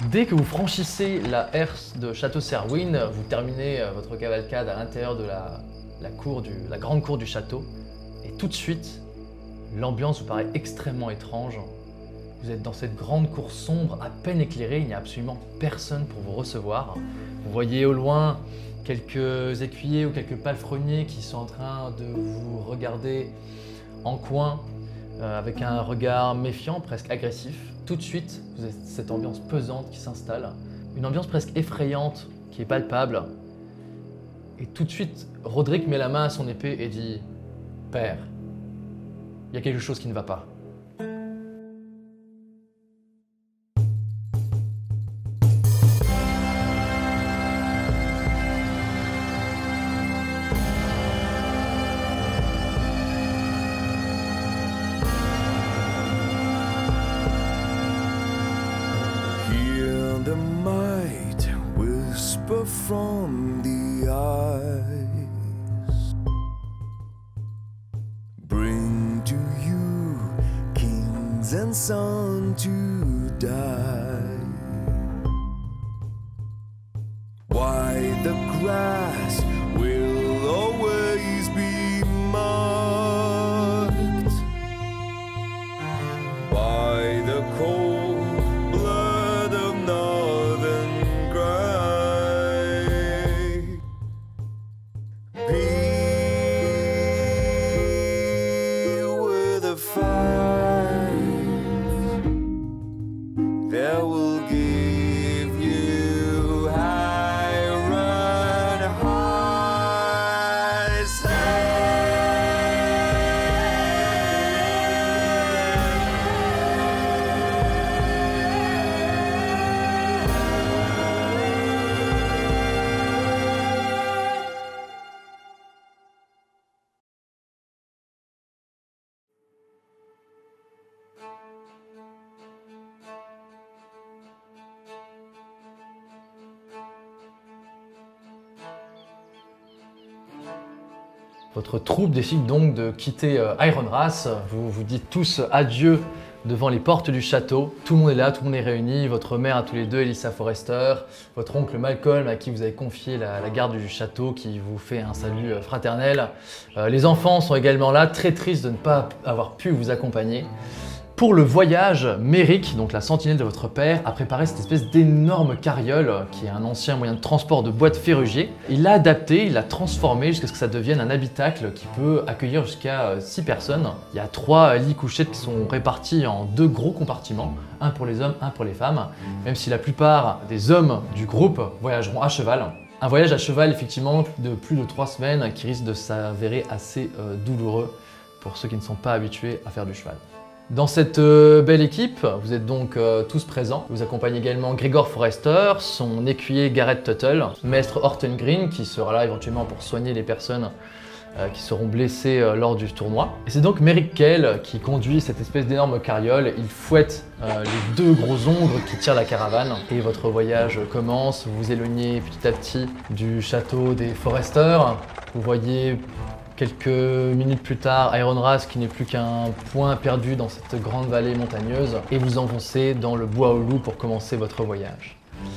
Dès que vous franchissez la herse de Château Serwyn, vous terminez votre cavalcade à l'intérieur de la grande cour du château. Et tout de suite, l'ambiance vous paraît extrêmement étrange. Vous êtes dans cette grande cour sombre, à peine éclairée, il n'y a absolument personne pour vous recevoir. Vous voyez au loin quelques écuyers ou quelques palefreniers qui sont en train de vous regarder en coin avec un regard méfiant, presque agressif. Tout de suite, vous avez cette ambiance pesante qui s'installe, une ambiance presque effrayante qui est palpable. Et tout de suite, Roderick met la main à son épée et dit « Père, il y a quelque chose qui ne va pas. » The might whisper from the eyes, bring to you kings and sons to die. Why the grass will always be marked by the cold that will give you high run high Votre troupe décide donc de quitter Ironrath. Vous vous dites tous adieu devant les portes du château. Tout le monde est là, tout le monde est réuni. Votre mère à tous les deux, Elissa Forrester. Votre oncle Malcolm à qui vous avez confié la garde du château qui vous fait un salut fraternel. Les enfants sont également là, très tristes de ne pas avoir pu vous accompagner. Pour le voyage, Merrick, donc la sentinelle de votre père, a préparé cette espèce d'énorme carriole qui est un ancien moyen de transport de bois de ferrugier. Il l'a adapté, il l'a transformé jusqu'à ce que ça devienne un habitacle qui peut accueillir jusqu'à 6 personnes. Il y a 3 lits couchettes qui sont répartis en 2 gros compartiments, un pour les hommes, un pour les femmes, même si la plupart des hommes du groupe voyageront à cheval. Un voyage à cheval effectivement de plus de 3 semaines qui risque de s'avérer assez douloureux pour ceux qui ne sont pas habitués à faire du cheval. Dans cette belle équipe, vous êtes donc tous présents. Vous accompagnez également Gregor Forrester, son écuyer Garrett Tuttle, maître Horton Green qui sera là éventuellement pour soigner les personnes qui seront blessées lors du tournoi. Et c'est donc Merrick Kell qui conduit cette espèce d'énorme carriole. Il fouette les 2 gros ongres qui tirent la caravane. Et votre voyage commence, vous vous éloignez petit à petit du château des Forrester. Vous voyez quelques minutes plus tard, Ironrath qui n'est plus qu'un point perdu dans cette grande vallée montagneuse et vous enfoncez dans le bois au loup pour commencer votre voyage.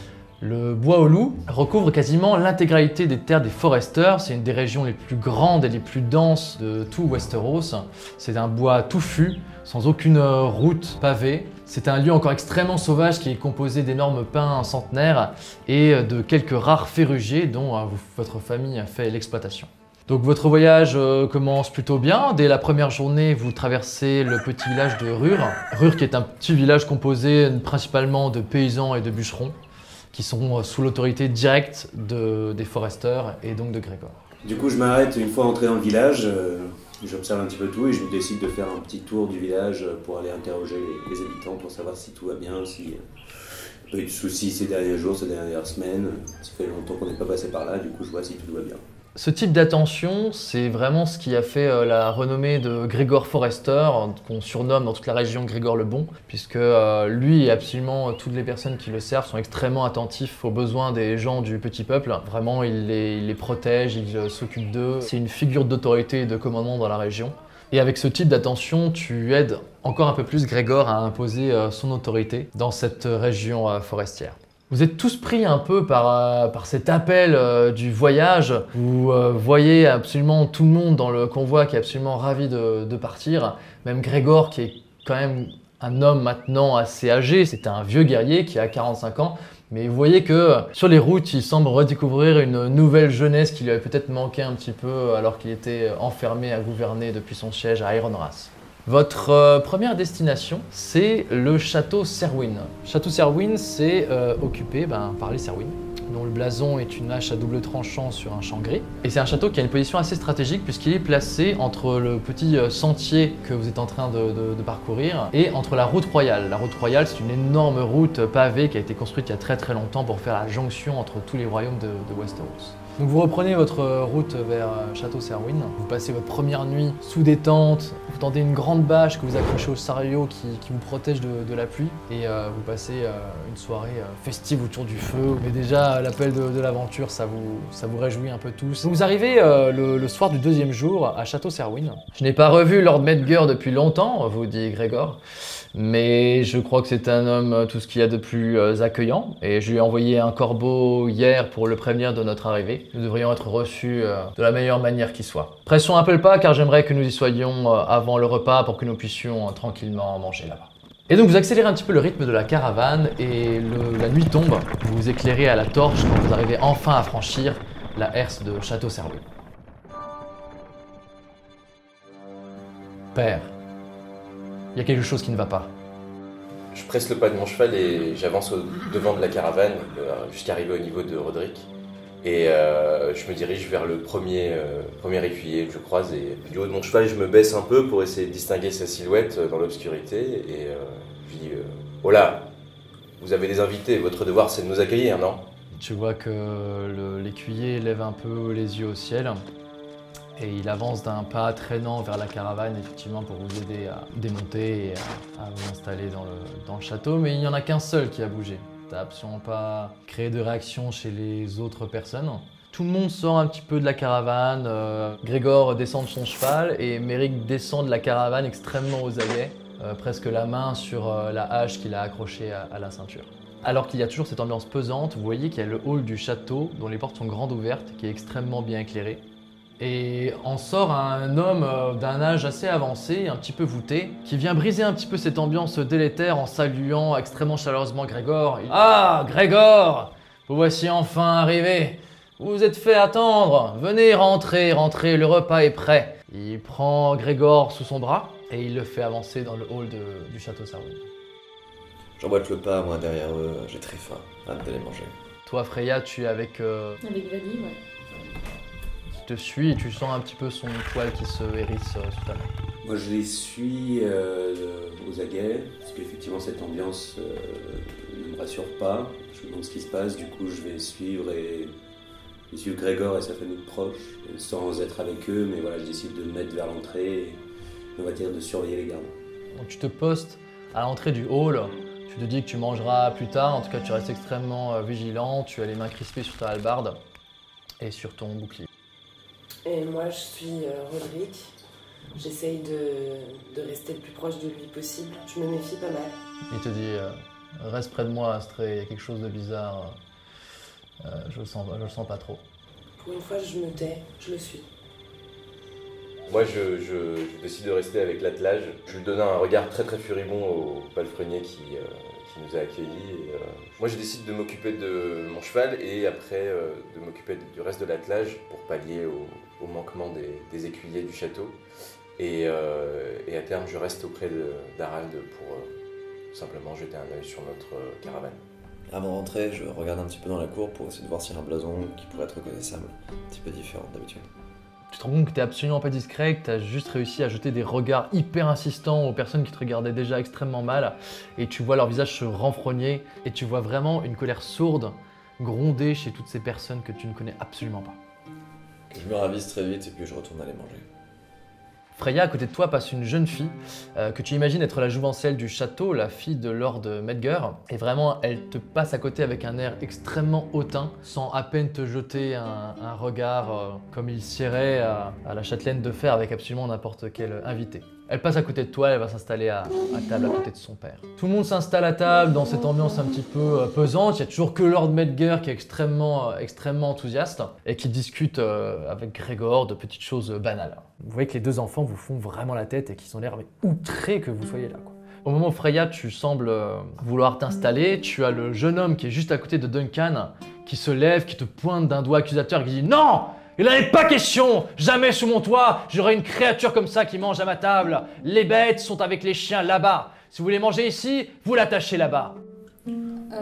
Le bois au loup recouvre quasiment l'intégralité des terres des Forrester. C'est une des régions les plus grandes et les plus denses de tout Westeros. C'est un bois touffu, sans aucune route pavée. C'est un lieu encore extrêmement sauvage qui est composé d'énormes pins centenaires et de quelques rares ferrugiers dont votre famille a fait l'exploitation. Donc votre voyage commence plutôt bien. Dès la première journée, vous traversez le petit village de Rur. Rur qui est un petit village composé principalement de paysans et de bûcherons qui sont sous l'autorité directe des Forrester et donc de Gregor. Du coup, je m'arrête une fois entré dans le village, j'observe un petit peu tout et je décide de faire un petit tour du village pour aller interroger les habitants pour savoir si tout va bien, s'il n'y a pas eu de soucis ces derniers jours, ces dernières semaines. Ça fait longtemps qu'on n'est pas passé par là, du coup je vois si tout va bien. Ce type d'attention, c'est vraiment ce qui a fait la renommée de Gregor Forrester, qu'on surnomme dans toute la région Gregor le Bon, puisque lui et absolument toutes les personnes qui le servent sont extrêmement attentifs aux besoins des gens du petit peuple. Vraiment, il les protège, il s'occupe d'eux. C'est une figure d'autorité et de commandement dans la région. Et avec ce type d'attention, tu aides encore un peu plus Grégor à imposer son autorité dans cette région forestière. Vous êtes tous pris un peu par cet appel du voyage. Vous voyez absolument tout le monde dans le convoi qui est absolument ravi de partir. Même Grégor qui est quand même un homme maintenant assez âgé. C'était un vieux guerrier qui a 45 ans. Mais vous voyez que sur les routes, il semble redécouvrir une nouvelle jeunesse qui lui avait peut-être manqué un petit peu alors qu'il était enfermé à gouverner depuis son siège à Ironrath. Votre première destination, c'est le château Serwyn. Château Serwyn, c'est occupé par les Serwyn, dont le blason est une hache à double tranchant sur un champ gris. Et c'est un château qui a une position assez stratégique puisqu'il est placé entre le petit sentier que vous êtes en train de parcourir et entre la route royale. La route royale, c'est une énorme route pavée qui a été construite il y a très longtemps pour faire la jonction entre tous les royaumes de Westeros. Donc vous reprenez votre route vers Château Serwyn, vous passez votre première nuit sous des tentes, vous tendez une grande bâche que vous accrochez au chariot qui vous protège de la pluie et vous passez une soirée festive autour du feu. Mais déjà l'appel de l'aventure, ça vous réjouit un peu tous. Donc vous arrivez le soir du deuxième jour à Château Serwyn. Je n'ai pas revu Lord Medgar depuis longtemps, vous dit Grégor. Mais je crois que c'est un homme tout ce qu'il y a de plus accueillant et je lui ai envoyé un corbeau hier pour le prévenir de notre arrivée. Nous devrions être reçus de la meilleure manière qui soit. Pressons un peu le pas car j'aimerais que nous y soyons avant le repas pour que nous puissions tranquillement manger là-bas. Et donc vous accélérez un petit peu le rythme de la caravane et la nuit tombe. Vous vous éclairez à la torche quand vous arrivez enfin à franchir la herse de Château Serwyn. Père. Il y a quelque chose qui ne va pas. Je presse le pas de mon cheval et j'avance au devant de la caravane jusqu'à arriver au niveau de Roderick. Et je me dirige vers le premier écuyer que je croise et du haut de mon cheval je me baisse un peu pour essayer de distinguer sa silhouette dans l'obscurité et je dis « Oh là, vous avez des invités, votre devoir c'est de nous accueillir, non ?» Tu vois que l'écuyer lève un peu les yeux au ciel. Et il avance d'un pas traînant vers la caravane, effectivement, pour vous aider à démonter et à vous installer dans le château. Mais il n'y en a qu'un seul qui a bougé. Tu n'as absolument pas créé de réaction chez les autres personnes. Tout le monde sort un petit peu de la caravane. Grégor descend de son cheval et Méric descend de la caravane extrêmement aux aguets, presque la main sur la hache qu'il a accrochée à la ceinture. Alors qu'il y a toujours cette ambiance pesante, vous voyez qu'il y a le hall du château dont les portes sont grandes ouvertes, qui est extrêmement bien éclairé. Et en sort un homme d'un âge assez avancé, un petit peu voûté, qui vient briser un petit peu cette ambiance délétère en saluant extrêmement chaleureusement Grégor. Ah, Grégor, vous voici enfin arrivé. Vous vous êtes fait attendre. Venez, rentrez, le repas est prêt. Il prend Grégor sous son bras et il le fait avancer dans le hall du château Serwyn. J'emboîte le pas, moi, derrière eux, j'ai très faim, hâte d'aller manger. Toi, Freya, tu es avec... Avec Vali, ouais. Te suis et tu sens un petit peu son poil qui se hérisse sous ta main. Moi je les suis aux aguets, parce qu'effectivement cette ambiance ne me rassure pas. Je me demande ce qui se passe, du coup je vais suivre Grégor et sa famille proche, sans être avec eux, mais voilà, je décide de me mettre vers l'entrée et on va dire de surveiller les gardes. Donc tu te postes à l'entrée du hall, tu te dis que tu mangeras plus tard, en tout cas tu restes extrêmement vigilant, tu as les mains crispées sur ta hallebarde et sur ton bouclier. Et moi, je suis Roderick. J'essaye de rester le plus proche de lui possible. Je me méfie pas mal. Il te dit reste près de moi, Astrée, il y a quelque chose de bizarre. Je le sens pas trop. Pour une fois, je me tais, je le suis. Moi je décide de rester avec l'attelage. Je lui donne un regard très furibond au palefrenier qui nous a accueillis. Moi je décide de m'occuper de mon cheval et après de m'occuper du reste de l'attelage pour pallier au manquement des écuyers du château. Et à terme je reste auprès d'Harald pour simplement jeter un œil sur notre caravane. Avant de rentrer, je regarde un petit peu dans la cour pour essayer de voir s'il y a un blason qui pourrait être reconnaissable, un petit peu différent d'habitude. Tu te rends compte que t'es absolument pas discret, que t'as juste réussi à jeter des regards hyper insistants aux personnes qui te regardaient déjà extrêmement mal et tu vois leur visage se renfrogner et tu vois vraiment une colère sourde gronder chez toutes ces personnes que tu ne connais absolument pas. Je me ravise très vite et puis je retourne aller manger. Freya, à côté de toi, passe une jeune fille que tu imagines être la jouvencelle du château, la fille de Lord Medgar. Et vraiment, elle te passe à côté avec un air extrêmement hautain, sans à peine te jeter un regard comme il siérait à la châtelaine de fer avec absolument n'importe quel invité. Elle passe à côté de toi, elle va s'installer à table à côté de son père. Tout le monde s'installe à table dans cette ambiance un petit peu pesante. Il n'y a toujours que Lord Medgar qui est extrêmement enthousiaste et qui discute avec Grégor de petites choses banales. Vous voyez que les deux enfants vous font vraiment la tête et qu'ils ont l'air outrés que vous soyez là, quoi. Au moment où Freya, tu sembles vouloir t'installer, tu as le jeune homme qui est juste à côté de Duncan qui se lève, qui te pointe d'un doigt accusateur et qui dit « Non ! Il n'en est pas question! Jamais sous mon toit, j'aurai une créature comme ça qui mange à ma table. Les bêtes sont avec les chiens là-bas. Si vous voulez manger ici, vous l'attachez là-bas. » Vous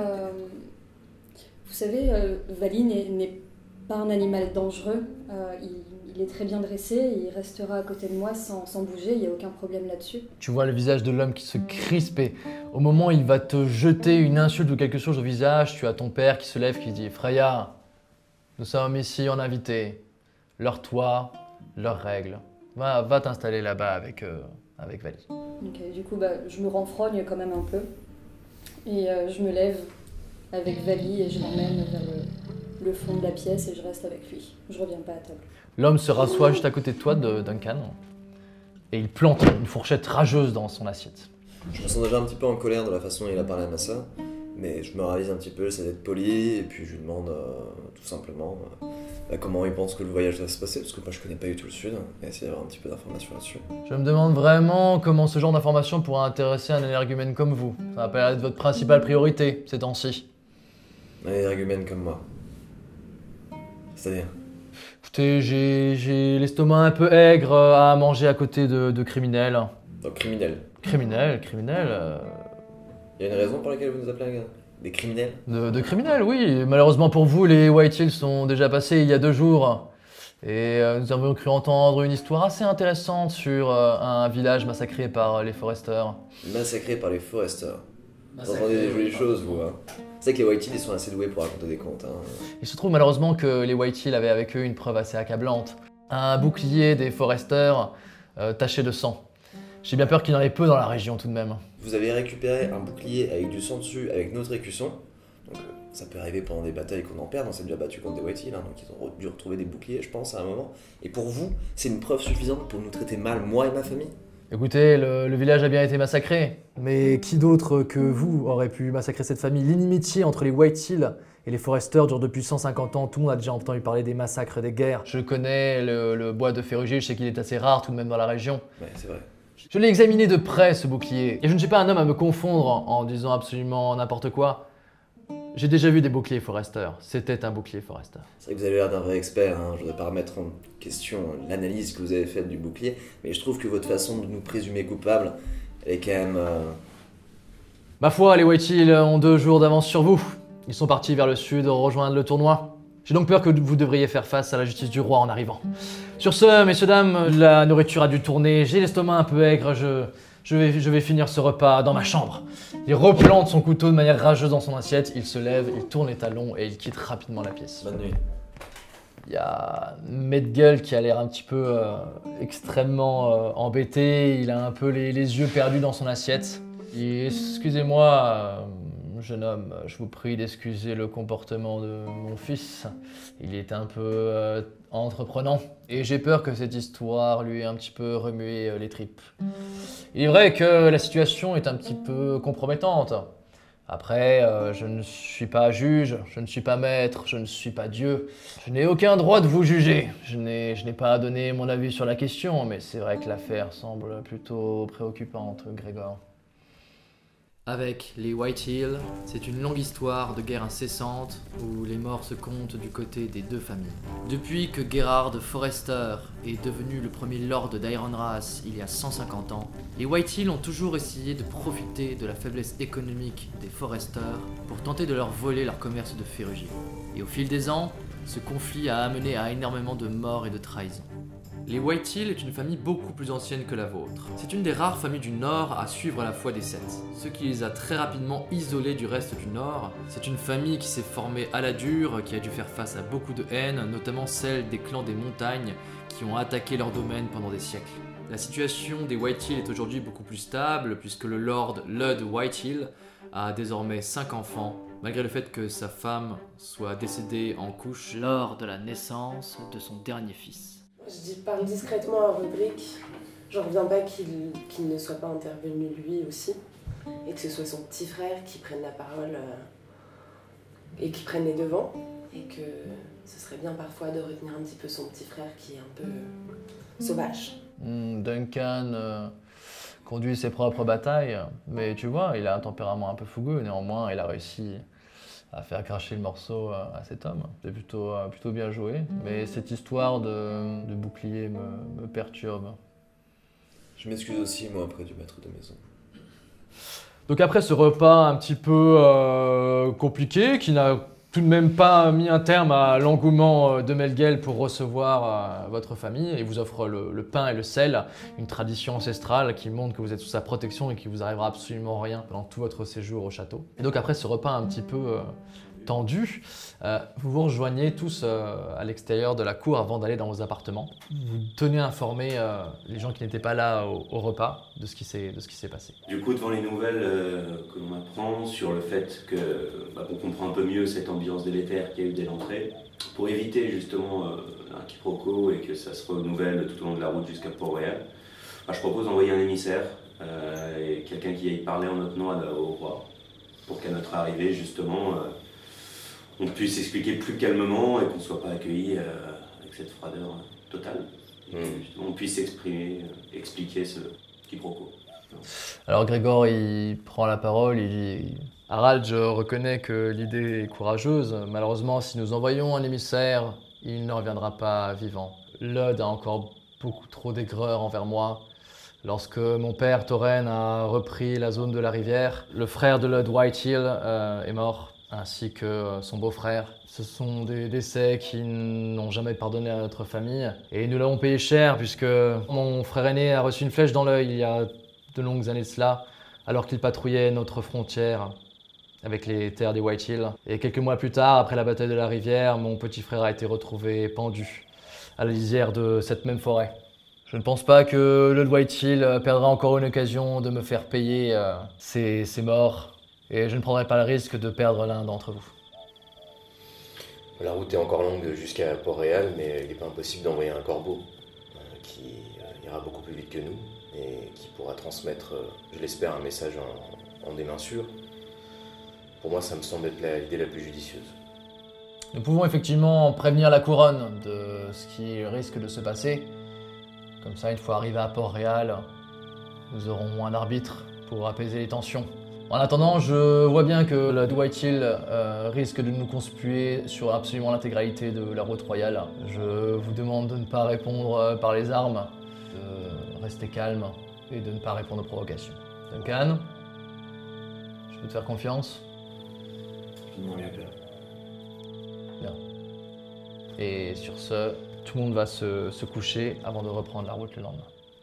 savez, Vali n'est pas un animal dangereux. Il est très bien dressé, il restera à côté de moi sans bouger, il n'y a aucun problème là-dessus. Tu vois le visage de l'homme qui se crispe et au moment où il va te jeter une insulte ou quelque chose au visage, tu as ton père qui se lève qui dit « Freya, nous sommes ici en invité. Leur toit, leurs règles. Va t'installer là-bas avec Vali. » Okay, du coup, je me renfrogne quand même un peu. Et je me lève avec Vali et je l'emmène vers le fond de la pièce et je reste avec lui. Je reviens pas à table. L'homme se rassoit juste à côté de toi, Duncan, et il plante une fourchette rageuse dans son assiette. Je me sens déjà un petit peu en colère de la façon dont il a parlé à ma soeur, mais je me ravise un petit peu, j'essaie d'être poli, et puis je lui demande tout simplement comment il pense que le voyage va se passer, parce que moi je connais pas du tout le sud, et essayer d'avoir un petit peu d'informations là-dessus. Je me demande vraiment comment ce genre d'informations pourrait intéresser un énergumène comme vous. Ça va pas l'air d'être votre principale priorité ces temps-ci. Un énergumène comme moi. C'est-à-dire ? Écoutez, j'ai l'estomac un peu aigre à manger à côté de criminels. Donc criminel. Criminels. Il y a une raison pour laquelle vous nous appelez des criminels ? De criminels, oui. Malheureusement pour vous, les White Hills sont déjà passés il y a 2 jours. Et nous avons cru entendre une histoire assez intéressante sur un village massacré par les Foresters. Massacré par les Foresters. Vous entendez des jolies choses, vous, hein. C'est que les White Hills, ils sont assez doués pour raconter des contes, hein. Il se trouve malheureusement que les White Hills avaient avec eux une preuve assez accablante. Un bouclier des Foresters taché de sang. J'ai bien peur qu'il y en ait peu dans la région tout de même. Vous avez récupéré un bouclier avec du sang dessus, avec notre écusson. Donc ça peut arriver pendant des batailles qu'on en perd, on s'est déjà battu contre des White Hills, hein, donc ils ont dû retrouver des boucliers, je pense, à un moment. Et pour vous, c'est une preuve suffisante pour nous traiter mal, moi et ma famille ? Écoutez, le village a bien été massacré. Mais qui d'autre que vous aurait pu massacrer cette famille? L'inimitié entre les White Hills et les Foresters dure depuis 150 ans. Tout le monde a déjà entendu parler des massacres, des guerres. Je connais le bois de Ferrugier, je sais qu'il est assez rare tout de même dans la région. Ouais, c'est vrai. Je l'ai examiné de près, ce bouclier. Et je ne suis pas un homme à me confondre en disant absolument n'importe quoi. J'ai déjà vu des boucliers Forester. C'était un bouclier Forester. C'est vrai que vous avez l'air d'un vrai expert, hein. Je voudrais pas remettre en question l'analyse que vous avez faite du bouclier, mais je trouve que votre façon de nous présumer coupables, elle est quand même... Ma foi, les White Hills ont 2 jours d'avance sur vous. Ils sont partis vers le sud rejoindre le tournoi. J'ai donc peur que vous devriez faire face à la justice du roi en arrivant. Sur ce, messieurs, dames, la nourriture a dû tourner. J'ai l'estomac un peu aigre, je vais finir ce repas dans ma chambre. Il replante son couteau de manière rageuse dans son assiette, il se lève, il tourne les talons et il quitte rapidement la pièce. Bonne nuit. Il y a Medgal qui a l'air un petit peu extrêmement embêté, il a un peu les yeux perdus dans son assiette. Et excusez-moi, jeune homme, je vous prie d'excuser le comportement de mon fils. Il est un peu entreprenant et j'ai peur que cette histoire lui ait un petit peu remué les tripes. Il est vrai que la situation est un petit peu compromettante. Après, je ne suis pas juge, je ne suis pas maître, je ne suis pas Dieu. Je n'ai aucun droit de vous juger. Je n'ai pas donné mon avis sur la question, mais c'est vrai que l'affaire semble plutôt préoccupante, Grégor. Avec les White Hills, c'est une longue histoire de guerre incessante où les morts se comptent du côté des 2 familles. Depuis que Gerard Forester est devenu le premier lord d'Ironrath il y a 150 ans, les White Hills ont toujours essayé de profiter de la faiblesse économique des Forester pour tenter de leur voler leur commerce de ferrugier. Et au fil des ans, ce conflit a amené à énormément de morts et de trahisons. Les White Hills est une famille beaucoup plus ancienne que la vôtre. C'est une des rares familles du Nord à suivre la foi des Sept, ce qui les a très rapidement isolés du reste du Nord. C'est une famille qui s'est formée à la dure, qui a dû faire face à beaucoup de haine, notamment celle des clans des montagnes qui ont attaqué leur domaine pendant des siècles. La situation des Whitehill est aujourd'hui beaucoup plus stable puisque le Lord Ludd Whitehill a désormais 5 enfants, malgré le fait que sa femme soit décédée en couche lors de la naissance de son dernier fils. Parle discrètement à Roderick. J'en reviens pas qu'il ne soit pas intervenu lui aussi. Et que ce soit son petit frère qui prenne la parole et qui prenne les devants. Et que ce serait bien parfois de retenir un petit peu son petit frère qui est un peu sauvage. Duncan conduit ses propres batailles, mais tu vois, il a un tempérament un peu fougueux. Néanmoins, il a réussi à faire cracher le morceau à cet homme. C'est plutôt bien joué, mais cette histoire de bouclier me perturbe. Je m'excuse aussi, moi, auprès du maître de maison. Donc après ce repas un petit peu compliqué, qui n'a tout de même pas mis un terme à l'engouement de Melgel pour recevoir votre famille, et vous offre le pain et le sel, une tradition ancestrale qui montre que vous êtes sous sa protection et qu'il vous arrivera absolument rien pendant tout votre séjour au château. Et donc après ce repas un petit peu tendu, vous vous rejoignez tous à l'extérieur de la cour avant d'aller dans vos appartements. Vous tenez à informer les gens qui n'étaient pas là au repas de ce qui s'est passé. Du coup, devant les nouvelles que l'on apprend sur le fait qu'on comprend un peu mieux cette ambiance délétère qu'il y a eu dès l'entrée, pour éviter justement un quiproquo et que ça se renouvelle tout au long de la route jusqu'à Port-Royal, je propose d'envoyer un émissaire et quelqu'un qui aille parler en notre nom au roi, pour qu'à notre arrivée, justement, on puisse expliquer plus calmement et qu'on ne soit pas accueilli avec cette froideur totale. Et qu'on puisse expliquer ce quiproquo. Alors Grégor, il prend la parole, il dit « Harald, je reconnais que l'idée est courageuse. Malheureusement, si nous envoyons un émissaire, il ne reviendra pas vivant. Ludd a encore beaucoup trop d'aigreur envers moi. Lorsque mon père, Thoren, a repris la zone de la rivière, le frère de Ludd Whitehill est mort, ainsi que son beau-frère. Ce sont des décès qui n'ont jamais pardonné à notre famille. Et nous l'avons payé cher puisque mon frère aîné a reçu une flèche dans l'œil il y a de longues années de cela, alors qu'il patrouillait notre frontière avec les terres des Whitehill. Et quelques mois plus tard, après la bataille de la rivière, mon petit frère a été retrouvé pendu à la lisière de cette même forêt. Je ne pense pas que Ludd Whitehill perdra encore une occasion de me faire payer ses morts. Et je ne prendrai pas le risque de perdre l'un d'entre vous. La route est encore longue jusqu'à Port-Réal, mais il n'est pas impossible d'envoyer un corbeau qui ira beaucoup plus vite que nous et qui pourra transmettre, je l'espère, un message en des mains sûres. Pour moi, ça me semble être l'idée la plus judicieuse. Nous pouvons effectivement prévenir la couronne de ce qui risque de se passer. Comme ça, une fois arrivé à Port-Réal, nous aurons un arbitre pour apaiser les tensions. En attendant, je vois bien que Ludd Whitehill risque de nous conspuer sur absolument l'intégralité de la route royale. Je vous demande de ne pas répondre par les armes, de rester calme et de ne pas répondre aux provocations. Duncan, je peux te faire confiance? Je m'en viens peur. Bien. Et sur ce, tout le monde va se coucher avant de reprendre la route le lendemain.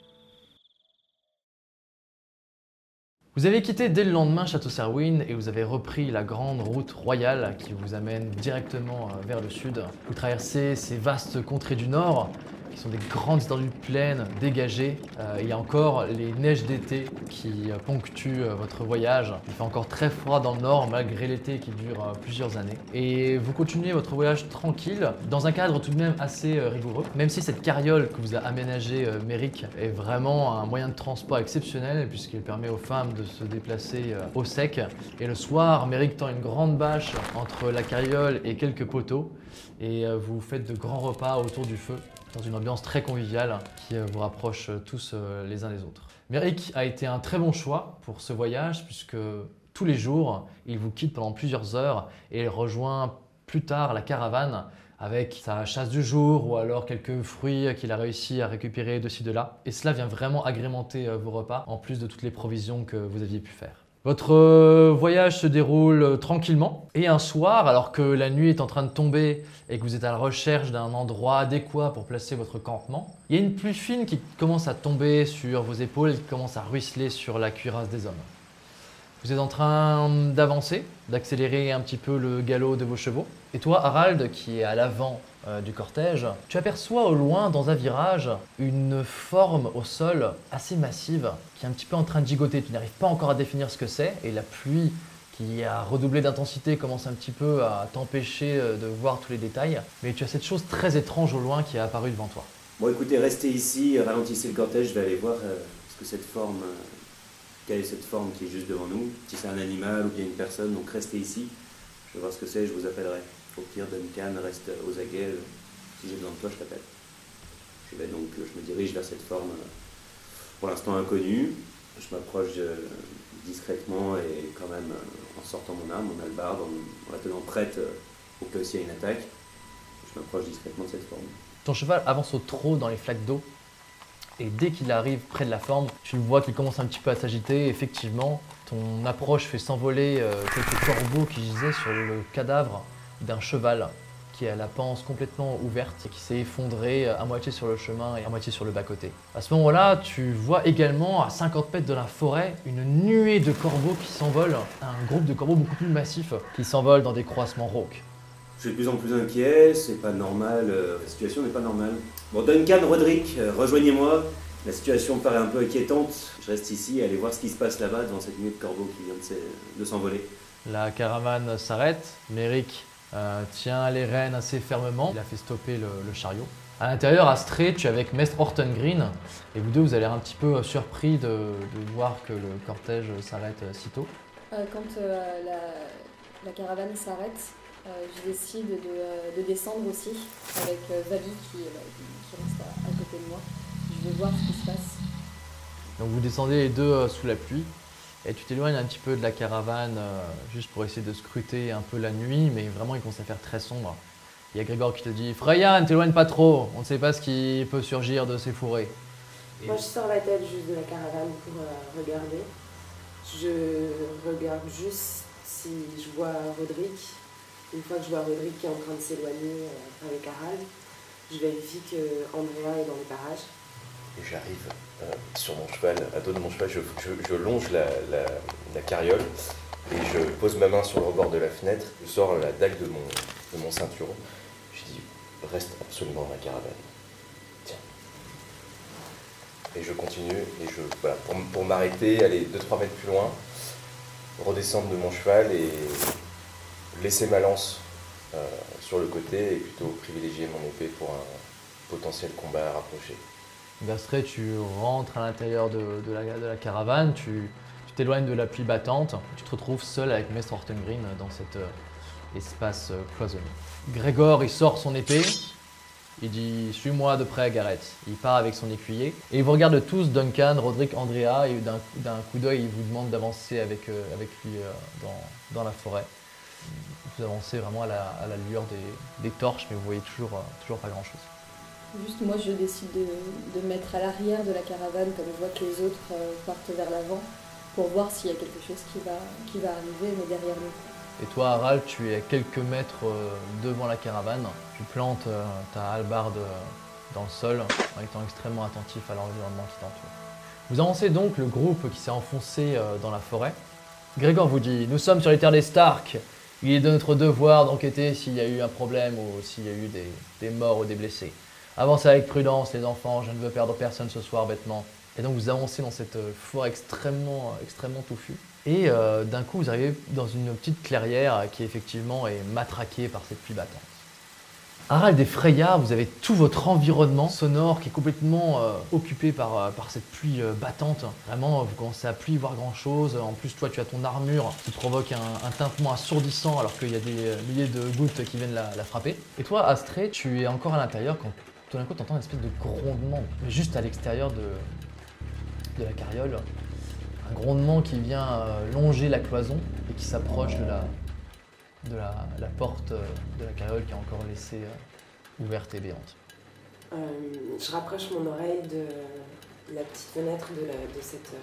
Vous avez quitté dès le lendemain Château Serwyn et vous avez repris la grande route royale qui vous amène directement vers le sud. Vous traversez ces vastes contrées du nord qui sont des grandes étendues de plaines dégagées. Il y a encore les neiges d'été qui ponctuent votre voyage. Il fait encore très froid dans le nord malgré l'été qui dure plusieurs années. Et vous continuez votre voyage tranquille dans un cadre tout de même assez rigoureux. Même si cette carriole que vous a aménagée Méric est vraiment un moyen de transport exceptionnel puisqu'il permet aux femmes de se déplacer au sec. Et le soir, Méric tend une grande bâche entre la carriole et quelques poteaux et vous faites de grands repas autour du feu dans une ambiance très conviviale qui vous rapproche tous les uns des autres. Méric a été un très bon choix pour ce voyage puisque tous les jours, il vous quitte pendant plusieurs heures et il rejoint plus tard la caravane avec sa chasse du jour ou alors quelques fruits qu'il a réussi à récupérer de ci de là. Et cela vient vraiment agrémenter vos repas en plus de toutes les provisions que vous aviez pu faire. Votre voyage se déroule tranquillement et un soir, alors que la nuit est en train de tomber et que vous êtes à la recherche d'un endroit adéquat pour placer votre campement, il y a une pluie fine qui commence à tomber sur vos épaules et qui commence à ruisseler sur la cuirasse des hommes. Vous êtes en train d'avancer, d'accélérer un petit peu le galop de vos chevaux. Et toi, Harald, qui est à l'avant du cortège, tu aperçois au loin, dans un virage, une forme au sol assez massive qui est un petit peu en train de gigoter. Tu n'arrives pas encore à définir ce que c'est et la pluie qui a redoublé d'intensité commence un petit peu à t'empêcher de voir tous les détails. Mais tu as cette chose très étrange au loin qui est apparue devant toi. Bon, écoutez, restez ici, ralentissez le cortège, je vais aller voir ce que cette forme, quelle est cette forme qui est juste devant nous, si c'est un animal ou bien une personne, donc restez ici, je vais voir ce que c'est, je vous appellerai. Au pire, Duncan, reste aux aguets, si j'ai besoin de toi, je t'appelle. Je me dirige vers cette forme, pour l'instant inconnue, je m'approche discrètement et quand même en sortant mon arme, mon hallebarde, en la tenant prête au cas où il y a une attaque, je m'approche discrètement de cette forme. Ton cheval avance au trot dans les flaques d'eau et dès qu'il arrive près de la forme, tu le vois qu'il commence un petit peu à s'agiter. Effectivement, ton approche fait s'envoler quelques corbeaux qui gisaient sur le cadavre d'un cheval qui a la panse complètement ouverte et qui s'est effondré à moitié sur le chemin et à moitié sur le bas-côté. À ce moment-là, tu vois également à 50 mètres de la forêt une nuée de corbeaux qui s'envolent, un groupe de corbeaux beaucoup plus massifs qui s'envolent dans des croissements rauques. Je suis de plus en plus inquiet, c'est pas normal, la situation n'est pas normale. Bon, Duncan, Roderick, rejoignez-moi. La situation me paraît un peu inquiétante. Je reste ici et allez voir ce qui se passe là-bas dans cette nuée de corbeaux qui vient de s'envoler. La caravane s'arrête, Méric tient les rênes assez fermement, il a fait stopper le chariot. À l'intérieur, Astrée, tu es avec Maître Horton Green et vous deux, vous avez l'air un petit peu surpris de voir que le cortège s'arrête si tôt. Quand la caravane s'arrête, je décide de descendre aussi avec Vali qui reste à côté de moi. Je vais voir ce qui se passe. Donc vous descendez les deux sous la pluie et tu t'éloignes un petit peu de la caravane juste pour essayer de scruter un peu la nuit, mais vraiment il commence à faire très sombre. Il y a Grégor qui te dit « Freya, ne t'éloigne pas trop, on ne sait pas ce qui peut surgir de ces fourrés. » Moi je sors la tête juste de la caravane pour regarder. Je regarde juste si je vois Roderick. Une fois que je vois Roderick qui est en train de s'éloigner avec Harald, je vérifie que Andrea est dans les parages. Et j'arrive sur mon cheval, à dos de mon cheval, je longe la carriole et je pose ma main sur le rebord de la fenêtre, je sors la dague de mon ceinturon, je dis reste absolument dans la caravane. Tiens. Et je continue et voilà, pour m'arrêter, aller 2-3 mètres plus loin, redescendre de mon cheval et laisser ma lance sur le côté et plutôt privilégier mon épée pour un potentiel combat rapproché. Astrée, tu rentres à l'intérieur de la caravane, tu t'éloignes de la pluie battante, tu te retrouves seul avec Maître Horton Green dans cet espace cloisonné. Grégor, il sort son épée, il dit « Suis-moi de près, Gareth ». Il part avec son écuyer et ils vous regardent tous, Duncan, Roderick, Andrea, et d'un coup d'œil, il vous demande d'avancer avec lui dans la forêt. Vous avancez vraiment à la lueur des torches, mais vous voyez toujours pas grand-chose. Juste moi je décide de me mettre à l'arrière de la caravane comme je vois que les autres partent vers l'avant pour voir s'il y a quelque chose qui va arriver mais derrière nous. Et toi Harald, tu es à quelques mètres devant la caravane, tu plantes ta hallebarde dans le sol en étant extrêmement attentif à l'environnement qui t'entoure. Vous avancez donc le groupe qui s'est enfoncé dans la forêt. Grégor vous dit « Nous sommes sur les terres des Stark, il est de notre devoir d'enquêter s'il y a eu un problème ou s'il y a eu des morts ou des blessés. Avancez avec prudence les enfants, je ne veux perdre personne ce soir bêtement. » Et donc vous avancez dans cette forêt extrêmement touffue. Et d'un coup vous arrivez dans une petite clairière qui effectivement est matraquée par cette pluie battante. Harald et Freya, vous avez tout votre environnement sonore qui est complètement occupé par cette pluie battante. Vraiment, vous commencez à plus voir grand chose. En plus, toi, tu as ton armure qui provoque un tintement assourdissant alors qu'il y a des milliers de gouttes qui viennent la frapper. Et toi, Astrée, tu es encore à l'intérieur quand tout d'un coup, tu entends une espèce de grondement juste à l'extérieur de la carriole. Un grondement qui vient longer la cloison et qui s'approche de la porte de la carriole qui est encore laissée ouverte et béante. Je rapproche mon oreille de la petite fenêtre de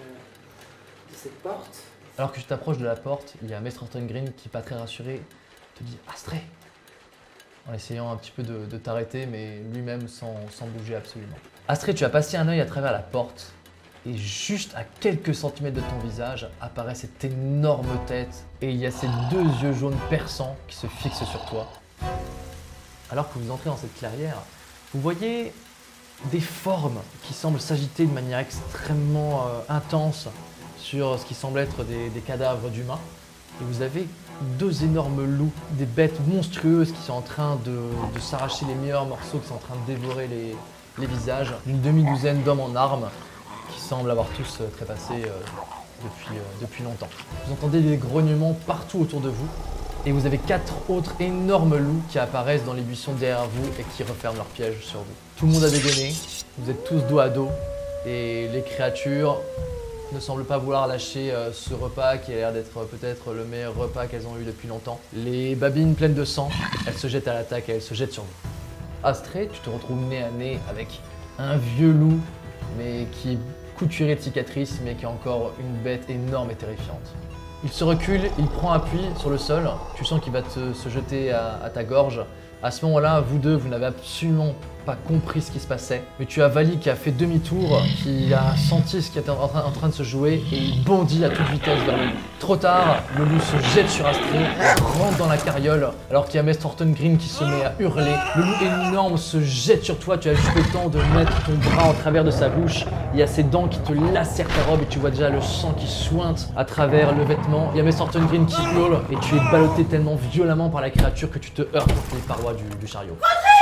cette porte. Alors que tu t'approches de la porte, il y a Maître Horton Green qui, pas très rassuré, te dit « Astrée !» en essayant un petit peu de t'arrêter, mais lui-même sans bouger absolument. Astrée, tu as passé un œil à travers la porte Et juste à quelques centimètres de ton visage apparaît cette énorme tête et il y a ces deux yeux jaunes perçants qui se fixent sur toi. Alors que vous entrez dans cette clairière, vous voyez des formes qui semblent s'agiter de manière extrêmement intense sur ce qui semble être des cadavres d'humains. Et vous avez deux énormes loups, des bêtes monstrueuses qui sont en train de s'arracher les meilleurs morceaux, qui sont en train de dévorer les visages. Une demi-douzaine d'hommes en armes qui semblent avoir tous trépassé depuis longtemps. Vous entendez des grognements partout autour de vous. Et vous avez 4 autres énormes loups qui apparaissent dans les buissons derrière vous et qui referment leur piège sur vous. Tout le monde a dégainé, vous êtes tous dos à dos et les créatures ne semblent pas vouloir lâcher ce repas qui a l'air d'être peut-être le meilleur repas qu'elles ont eu depuis longtemps. Les babines pleines de sang, elles se jettent à l'attaque et elles se jettent sur vous. Astrée, tu te retrouves nez à nez avec un vieux loup, mais qui est couturé de cicatrices, mais qui est encore une bête énorme et terrifiante. Il se recule, il prend appui sur le sol, tu sens qu'il va se jeter à ta gorge. À ce moment-là, vous deux, vous n'avez absolument pas compris ce qui se passait. Mais tu as Vali qui a fait demi-tour, qui a senti ce qui était en train de se jouer et il bondit à toute vitesse vers le loup. Trop tard, le loup se jette sur Astrée, rentre dans la carriole, alors qu'il y a Mess Thornton Green qui se met à hurler. Le loup énorme se jette sur toi, tu as juste le temps de mettre ton bras en travers de sa bouche. Il y a ses dents qui te lacèrent ta robe et tu vois déjà le sang qui suinte à travers le vêtement. Il y a Mess Thornton Green qui hurle et tu es ballotté tellement violemment par la créature que tu te heurtes contre les parois du chariot.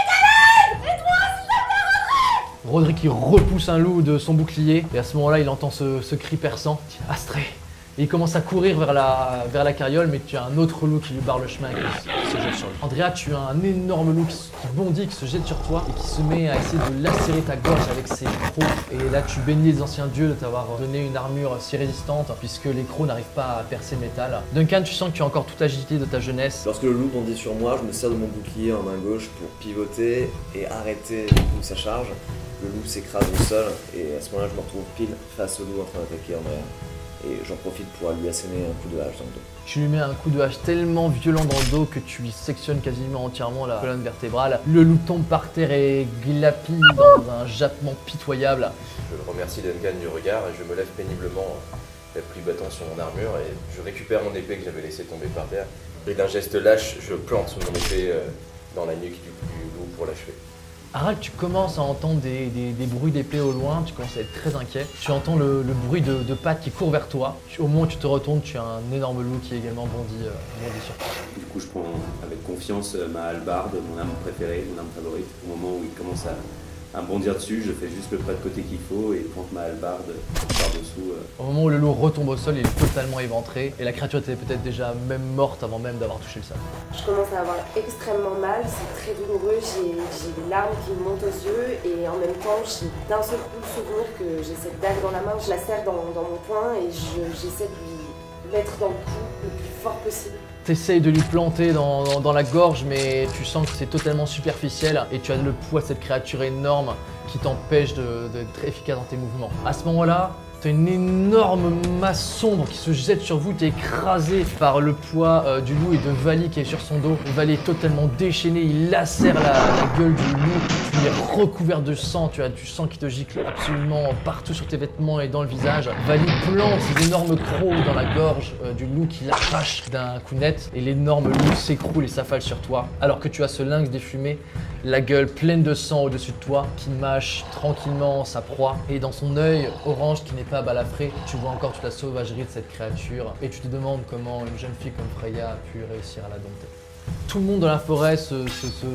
Roderick qui repousse un loup de son bouclier et à ce moment-là il entend ce cri perçant, Astrée. Et il commence à courir vers la carriole, mais tu as un autre loup qui lui barre le chemin et qui se jette sur lui. Andrea, tu as un énorme loup qui bondit, qui se jette sur toi et qui se met à essayer de lacérer ta gorge avec ses crocs. Et là, tu bénis les anciens dieux de t'avoir donné une armure si résistante, puisque les crocs n'arrivent pas à percer le métal. Duncan, tu sens que tu as encore toute agilité de ta jeunesse. Lorsque le loup bondit sur moi, je me sers de mon bouclier en main gauche pour pivoter et arrêter du coup sa charge. Le loup s'écrase au sol et à ce moment-là, je me retrouve pile face au loup en train d'attaquer Andrea. Et j'en profite pour lui asséner un coup de hache dans le dos. Tu lui mets un coup de hache tellement violent dans le dos que tu lui sectionnes quasiment entièrement la colonne vertébrale. Le loup tombe par terre et glapit dans un jappement pitoyable. Je remercie Duncan du regard et je me lève péniblement, la pluie battant sur mon armure, et je récupère mon épée que j'avais laissée tomber par terre. Et d'un geste lâche, je plante mon épée dans la nuque du loup pour l'achever. Harald, tu commences à entendre des bruits d'épée au loin, tu commences à être très inquiet. Tu entends le bruit de pattes qui court vers toi. Au moment où tu te retournes, tu as un énorme loup qui est également bondi sur toi. Du coup, je prends avec confiance ma hallebarde, mon arme préférée, mon arme favorite. Au moment où il commence à bondir dessus, je fais juste le pas de côté qu'il faut et plante ma hallebarde par-dessous. Au moment où le loup retombe au sol, il est totalement éventré et la créature était peut-être déjà même morte avant même d'avoir touché le sol. Je commence à avoir extrêmement mal, c'est très douloureux, j'ai des larmes qui me montent aux yeux et en même temps j'ai d'un seul coup le souvenir que j'ai cette dague dans la main, je la serre dans mon poing et j'essaie de lui mettre dans le cou le plus fort possible. T'essayes de lui planter dans la gorge, mais tu sens que c'est totalement superficiel et tu as le poids de cette créature énorme qui t'empêche d'être efficace dans tes mouvements. À ce moment-là, t'as une énorme masse sombre qui se jette sur vous, t'es écrasé par le poids du loup et de Vali qui est sur son dos. Vali est totalement déchaîné, il lacère la gueule du loup, tu es recouvert de sang, tu as du sang qui te gicle absolument partout sur tes vêtements et dans le visage. Vali plante ses énormes crocs dans la gorge du loup qui l'arrache d'un coup net et l'énorme loup s'écroule et s'affale sur toi alors que tu as ce lynx défumé, la gueule pleine de sang au-dessus de toi qui mâche tranquillement sa proie et dans son œil orange qui n'est pas balafré, tu vois encore toute la sauvagerie de cette créature et tu te demandes comment une jeune fille comme Freya a pu réussir à la dompter. Tout le monde dans la forêt se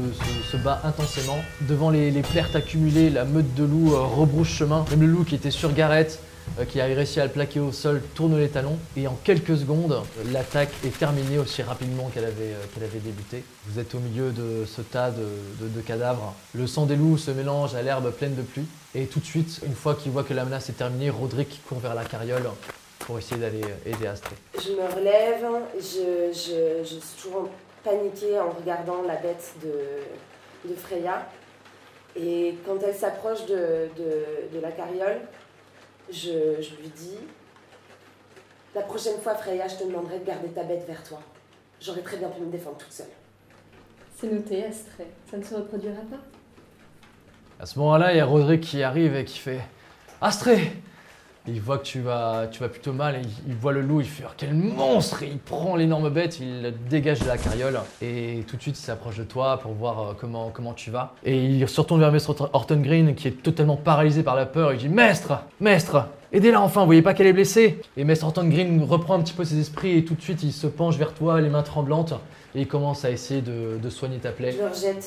bat intensément. Devant les pertes accumulées, la meute de loups rebrousse chemin. Même le loup qui était sur Gareth, qui a réussi à le plaquer au sol, tourne les talons. Et en quelques secondes, l'attaque est terminée aussi rapidement qu'elle avait débuté. Vous êtes au milieu de ce tas de cadavres. Le sang des loups se mélange à l'herbe pleine de pluie. Et tout de suite, une fois qu'il voit que la menace est terminée, Roderick court vers la carriole pour essayer d'aller aider Astrée. Je me relève, je suis toujours paniquée en regardant la bête de Freya. Et quand elle s'approche de la carriole, je lui dis « La prochaine fois, Freya, je te demanderai de garder ta bête vers toi. J'aurais très bien pu me défendre toute seule. » C'est noté, Astrée. Ça ne se reproduira pas. À ce moment-là, il y a Roderick qui arrive et qui fait « Astrée, Il voit que tu vas plutôt mal et il voit le loup, il fait oh, quel monstre! Et il prend l'énorme bête, il le dégage de la carriole et tout de suite il s'approche de toi pour voir comment tu vas. Et il se retourne vers Maître Horton Green qui est totalement paralysé par la peur. Il dit Maître, aidez-la enfin, vous voyez pas qu'elle est blessée? Et Maître Horton Green reprend un petit peu ses esprits et tout de suite il se penche vers toi, les mains tremblantes, et il commence à essayer de soigner ta plaie. Je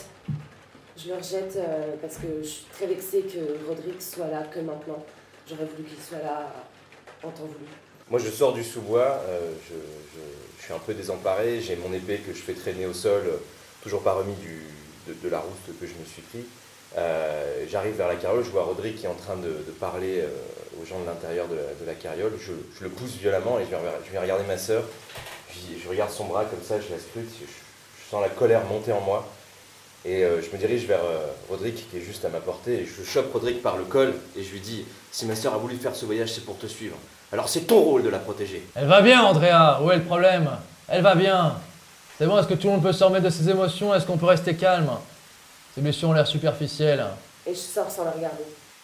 le rejette parce que je suis très vexée que Roderick soit là que maintenant. J'aurais voulu qu'il soit là en temps voulu. Moi, je sors du sous-bois, je suis un peu désemparé, j'ai mon épée que je fais traîner au sol, toujours pas remis de la rouste que je me suis pris. J'arrive vers la carriole, je vois Roderick qui est en train de parler aux gens de l'intérieur de la carriole. Je le pousse violemment et je vais regarder ma sœur. Je regarde son bras comme ça, je la scrute, je sens la colère monter en moi. Et je me dirige vers Roderick qui est juste à ma portée et je chope Roderick par le col et je lui dis « Si ma sœur a voulu faire ce voyage, c'est pour te suivre. Alors c'est ton rôle de la protéger. » Elle va bien, Andrea, où est le problème? Elle va bien. C'est bon, est-ce que tout le monde peut se remettre de ses émotions? Est-ce qu'on peut rester calme? Ces blessures ont l'air superficielles. Et je sors sans le regarder.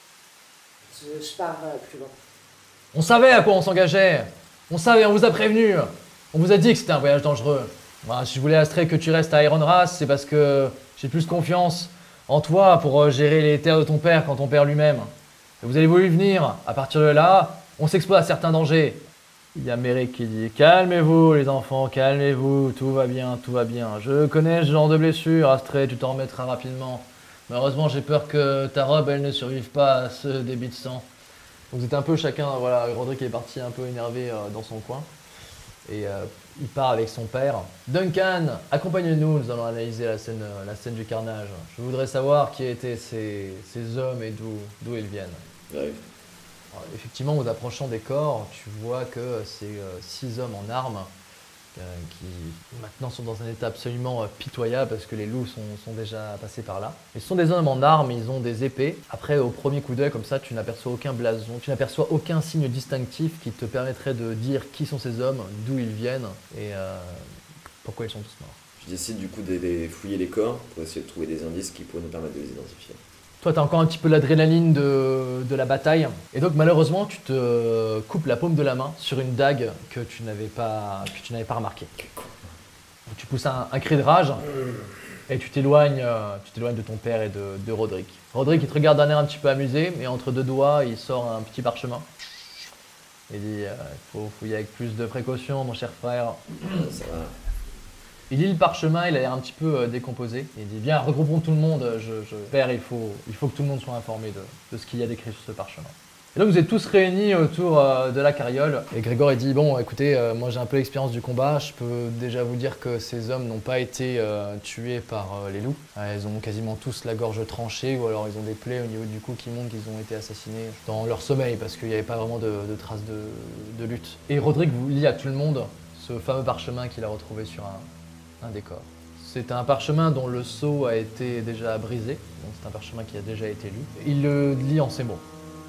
Je pars plus loin. On savait à quoi on s'engageait. On savait, on vous a prévenu. On vous a dit que c'était un voyage dangereux. Bah, si je voulais, Astray, que tu restes à Iron Race, c'est parce que j'ai plus confiance en toi pour gérer les terres de ton père quand ton père lui-même. Et vous allez voulu venir. À partir de là, on s'expose à certains dangers. Il y a Merrick qui dit « Calmez-vous les enfants, calmez-vous, tout va bien, tout va bien. Je connais ce genre de blessure, Astray, tu t'en remettras rapidement. Malheureusement, j'ai peur que ta robe, elle ne survive pas à ce débit de sang. » Donc vous êtes un peu chacun, voilà, Roderick est parti un peu énervé dans son coin. Et il part avec son père. Duncan, accompagne-nous, nous allons analyser la scène du carnage. Je voudrais savoir qui étaient ces hommes et d'où ils viennent. J'arrive. Alors, effectivement, en vous approchant des corps, tu vois que c'est 6 hommes en armes qui maintenant sont dans un état absolument pitoyable parce que les loups sont déjà passés par là. Ils sont des hommes en armes, ils ont des épées. Après, au premier coup d'œil, comme ça, tu n'aperçois aucun blason, tu n'aperçois aucun signe distinctif qui te permettrait de dire qui sont ces hommes, d'où ils viennent et pourquoi ils sont tous morts. Je décide du coup de fouiller les corps pour essayer de trouver des indices qui pourraient nous permettre de les identifier. Toi, tu as encore un petit peu l'adrénaline de la bataille. Et donc, malheureusement, tu te coupes la paume de la main sur une dague que tu n'avais pas remarquée. Tu pousses un cri de rage et tu t'éloignes de ton père et de Roderick. Roderick, il te regarde d'un air un petit peu amusé, et entre deux doigts, il sort un petit parchemin. Il dit il faut fouiller avec plus de précaution, mon cher frère. Ça va. Il lit le parchemin, il a l'air un petit peu décomposé. Il dit bien, regroupons tout le monde. Père, il faut que tout le monde soit informé de ce qu'il y a d'écrit sur ce parchemin. Et donc vous êtes tous réunis autour de la carriole. Et Grégor il dit bon, écoutez, moi j'ai un peu l'expérience du combat. Je peux déjà vous dire que ces hommes n'ont pas été tués par les loups. Ils ont quasiment tous la gorge tranchée ou alors ils ont des plaies au niveau du cou qui montrent qu'ils ont été assassinés dans leur sommeil parce qu'il n'y avait pas vraiment de traces de lutte. Et Roderick vous lit à tout le monde ce fameux parchemin qu'il a retrouvé sur un décor. C'est un parchemin dont le sceau a été déjà brisé, donc c'est un parchemin qui a déjà été lu. Il le lit en ces mots.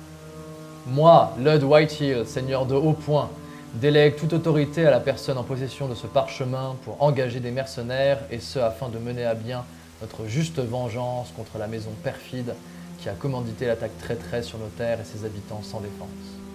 Moi, Lud Whitehill, seigneur de Haut-Point, délègue toute autorité à la personne en possession de ce parchemin pour engager des mercenaires, et ce afin de mener à bien notre juste vengeance contre la maison perfide qui a commandité l'attaque traîtresse sur nos terres et ses habitants sans défense.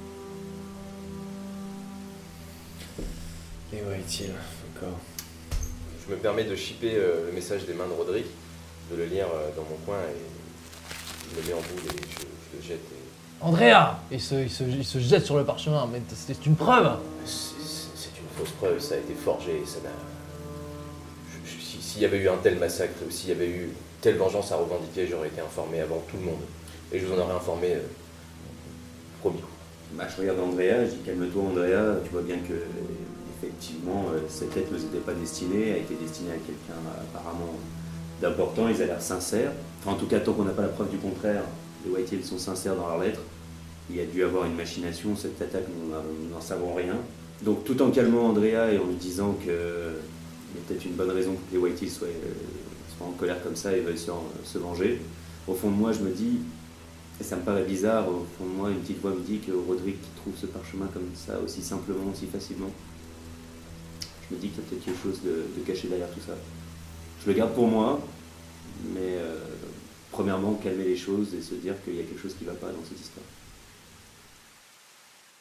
Et Whitehill, d'accord. Je me permets de shipper le message des mains de Roderick, de le lire dans mon coin et je le mets en boule et je le jette. Andrea! Il se jette sur le parchemin, mais c'est une preuve! C'est une fausse preuve, ça a été forgé, ça n'a... S'il y avait eu un tel massacre, s'il y avait eu telle vengeance à revendiquer, j'aurais été informé avant tout le monde. Et je vous en aurais informé promis. Bah, je regarde Andrea, je dis calme-toi Andrea, tu vois bien que effectivement cette lettre ne nous était pas destinée, elle a été destinée à quelqu'un apparemment d'important, ils ont l'air sincères. Enfin, en tout cas, tant qu'on n'a pas la preuve du contraire, les Whitehill sont sincères dans leurs lettres. Il y a dû avoir une machination, cette attaque, nous n'en savons rien. Donc tout en calmant Andrea et en lui disant qu'il y a peut-être une bonne raison que les Whitehill soient en colère comme ça et veuillent se venger, au fond de moi je me dis, et ça me paraît bizarre, au fond de moi une petite voix me dit que Roderick trouve ce parchemin comme ça aussi simplement, aussi facilement. Je me dis qu'il y a peut-être quelque chose de caché derrière tout ça. Je le garde pour moi, mais premièrement calmer les choses et se dire qu'il y a quelque chose qui ne va pas dans cette histoire.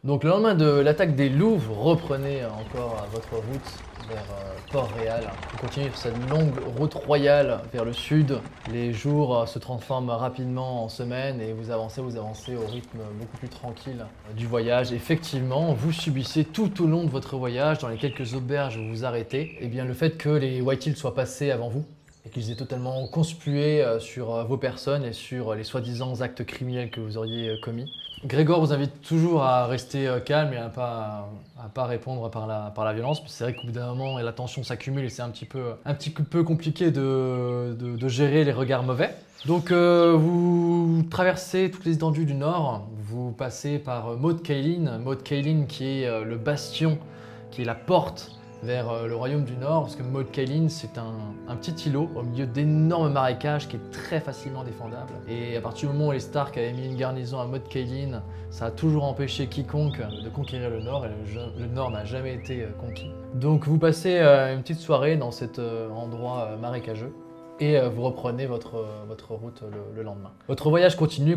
Donc le lendemain de l'attaque des loups, vous reprenez encore votre route vers Port-Réal. Vous continuez sur cette longue route royale vers le sud. Les jours se transforment rapidement en semaines et vous avancez au rythme beaucoup plus tranquille du voyage. Effectivement, vous subissez tout au long de votre voyage, dans les quelques auberges où vous arrêtez, eh bien, le fait que les White Hills soient passés avant vous et qu'ils aient totalement conspué sur vos personnes et sur les soi-disant actes criminels que vous auriez commis. Grégor vous invite toujours à rester calme et à pas répondre par la violence. C'est vrai qu'au bout d'un moment, la tension s'accumule et c'est un petit peu compliqué de gérer les regards mauvais. Donc vous traversez toutes les étendues du nord, vous passez par Maud Cailin qui est le bastion, qui est la porte vers le royaume du Nord, parce que Maud Cailin, c'est un petit îlot au milieu d'énormes marécages qui est très facilement défendable. Et à partir du moment où les Stark avaient mis une garnison à Maud Cailin, ça a toujours empêché quiconque de conquérir le Nord, et le Nord n'a jamais été conquis. Donc vous passez une petite soirée dans cet endroit marécageux, et vous reprenez votre route le lendemain. Votre voyage continue,